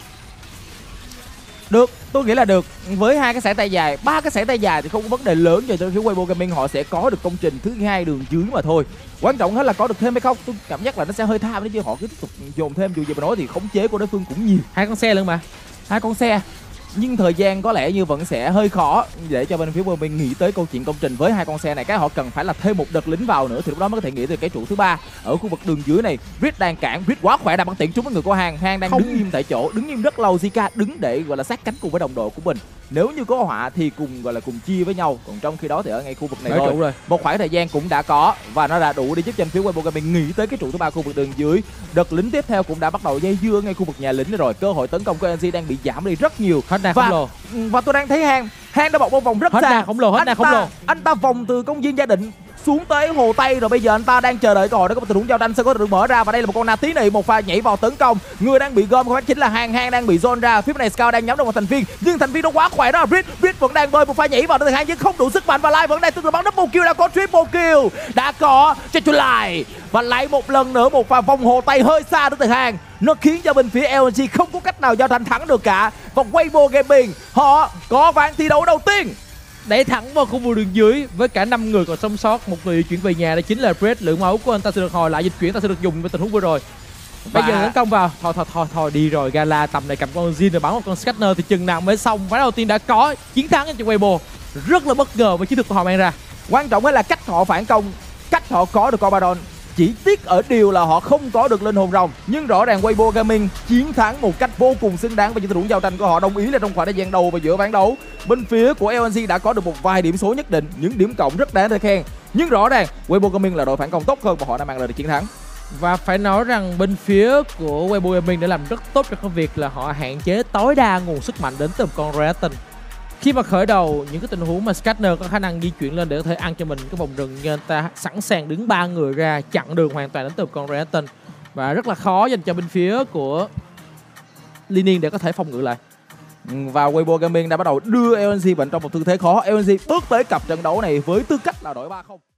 S4: Được, tôi nghĩ là được. Với hai cái sải tay dài, ba cái sải tay dài thì không có vấn đề lớn, cho tới phía Weibo Gaming họ sẽ có được công trình thứ hai đường dưới mà thôi. Quan trọng hết là có được thêm hay không. Tôi cảm giác là nó sẽ hơi tham đấy chứ họ cứ tiếp tục dồn thêm, dù gì mà nói thì khống chế của đối phương cũng nhiều.
S5: Hai con xe luôn mà.
S4: Hai con xe. Nhưng thời gian có lẽ như vẫn sẽ hơi khó để cho bên phía Weibo Gaming nghĩ tới câu chuyện công trình với hai con xe này. Cái họ cần phải là thêm một đợt lính vào nữa thì lúc đó mới có thể nghĩ tới cái trụ thứ ba ở khu vực đường dưới này. Rit đang cản, Rit quá khỏe, đang bắn tiện trúng với người của Hang. Hang đang không. đứng im tại chỗ, đứng im rất lâu. Zika đứng để gọi là sát cánh cùng với đồng đội của mình. Nếu như có họa thì cùng gọi là cùng chia với nhau. Còn trong khi đó thì ở ngay khu vực này thôi, rồi. Một khoảng thời gian cũng đã có và nó đã đủ để giúp cho phía Weibo Gaming nghĩ tới cái trụ thứ ba khu vực đường dưới. Đợt lính tiếp theo cũng đã bắt đầu dây dưa ngay khu vực nhà lính rồi. Cơ hội tấn công của lờ en giê đang bị giảm đi rất nhiều.
S5: Hết đà khổng lồ.
S4: Và tôi đang thấy Hang, Hang đã bọc một vòng rất
S5: hết
S4: xa.
S5: Đà khổng lồ, hết đà khổng lồ.
S4: Anh ta vòng từ công viên gia định xuống tới hồ Tây rồi, bây giờ anh ta đang chờ đợi cơ hội để có một tình huống giao tranh sẽ có được mở ra. Và đây là một con Na tí này, một pha nhảy vào tấn công. Người đang bị gom không chính là Hang, Hang đang bị zone ra. Phía bên này Scout đang nhắm vào một thành viên, nhưng thành viên nó quá khỏe đó là Brit. Brit vẫn đang bơi một pha nhảy vào từ Hang nhưng không đủ sức mạnh, và Lai vẫn đang tiếp tục bắn double kill, đã có triple kill, đã có cho Lai. Và lại một lần nữa một pha vòng hồ Tây hơi xa đến từ Hang, nó khiến cho bên phía lờ en giê không có cách nào giao tranh thắng được cả. Và Weibo Gaming họ có ván thi đấu đầu tiên
S5: đẩy thẳng vào khu vực đường dưới với cả năm người còn sống sót. Một người di chuyển về nhà, đó chính là Brett. Lượng máu của anh ta sẽ được hồi lại, dịch chuyển ta sẽ được dùng với tình huống vừa rồi. Bây
S4: Và...
S5: giờ tấn công vào, thôi thôi thôi thôi đi rồi. Gala tầm này cầm con Jin rồi bắn một con Scanner thì chừng nào mới xong. Ván đầu tiên đã có chiến thắng cho Weibo, rất là bất ngờ với chiến thuật của họ mang ra.
S4: Quan trọng là cách họ phản công, cách họ có được con Baron. Chỉ tiếc ở điều là họ không có được linh hồn rồng, nhưng rõ ràng Weibo Gaming chiến thắng một cách vô cùng xứng đáng. Và những tình huống giao tranh của họ đồng ý là trong khoảng thời gian đầu và giữa ván đấu, bên phía của lờ en giê đã có được một vài điểm số nhất định, những điểm cộng rất đáng để khen. Nhưng rõ ràng Weibo Gaming là đội phản công tốt hơn và họ đã mang lại được chiến thắng.
S5: Và phải nói rằng bên phía của Weibo Gaming đã làm rất tốt trong cái việc là họ hạn chế tối đa nguồn sức mạnh đến từ con Renekton. Khi mà khởi đầu những cái tình huống mà Scanner có khả năng di chuyển lên để có thể ăn cho mình cái vòng rừng, như anh ta sẵn sàng đứng ba người ra chặn đường hoàn toàn đến từ con Renekton, và rất là khó dành cho bên phía của Linian để có thể phòng ngự lại.
S4: Và Weibo Gaming đã bắt đầu đưa lờ en giê vào trong một tư thế khó. lờ en giê bước tới cặp trận đấu này với tư cách là đội ba không.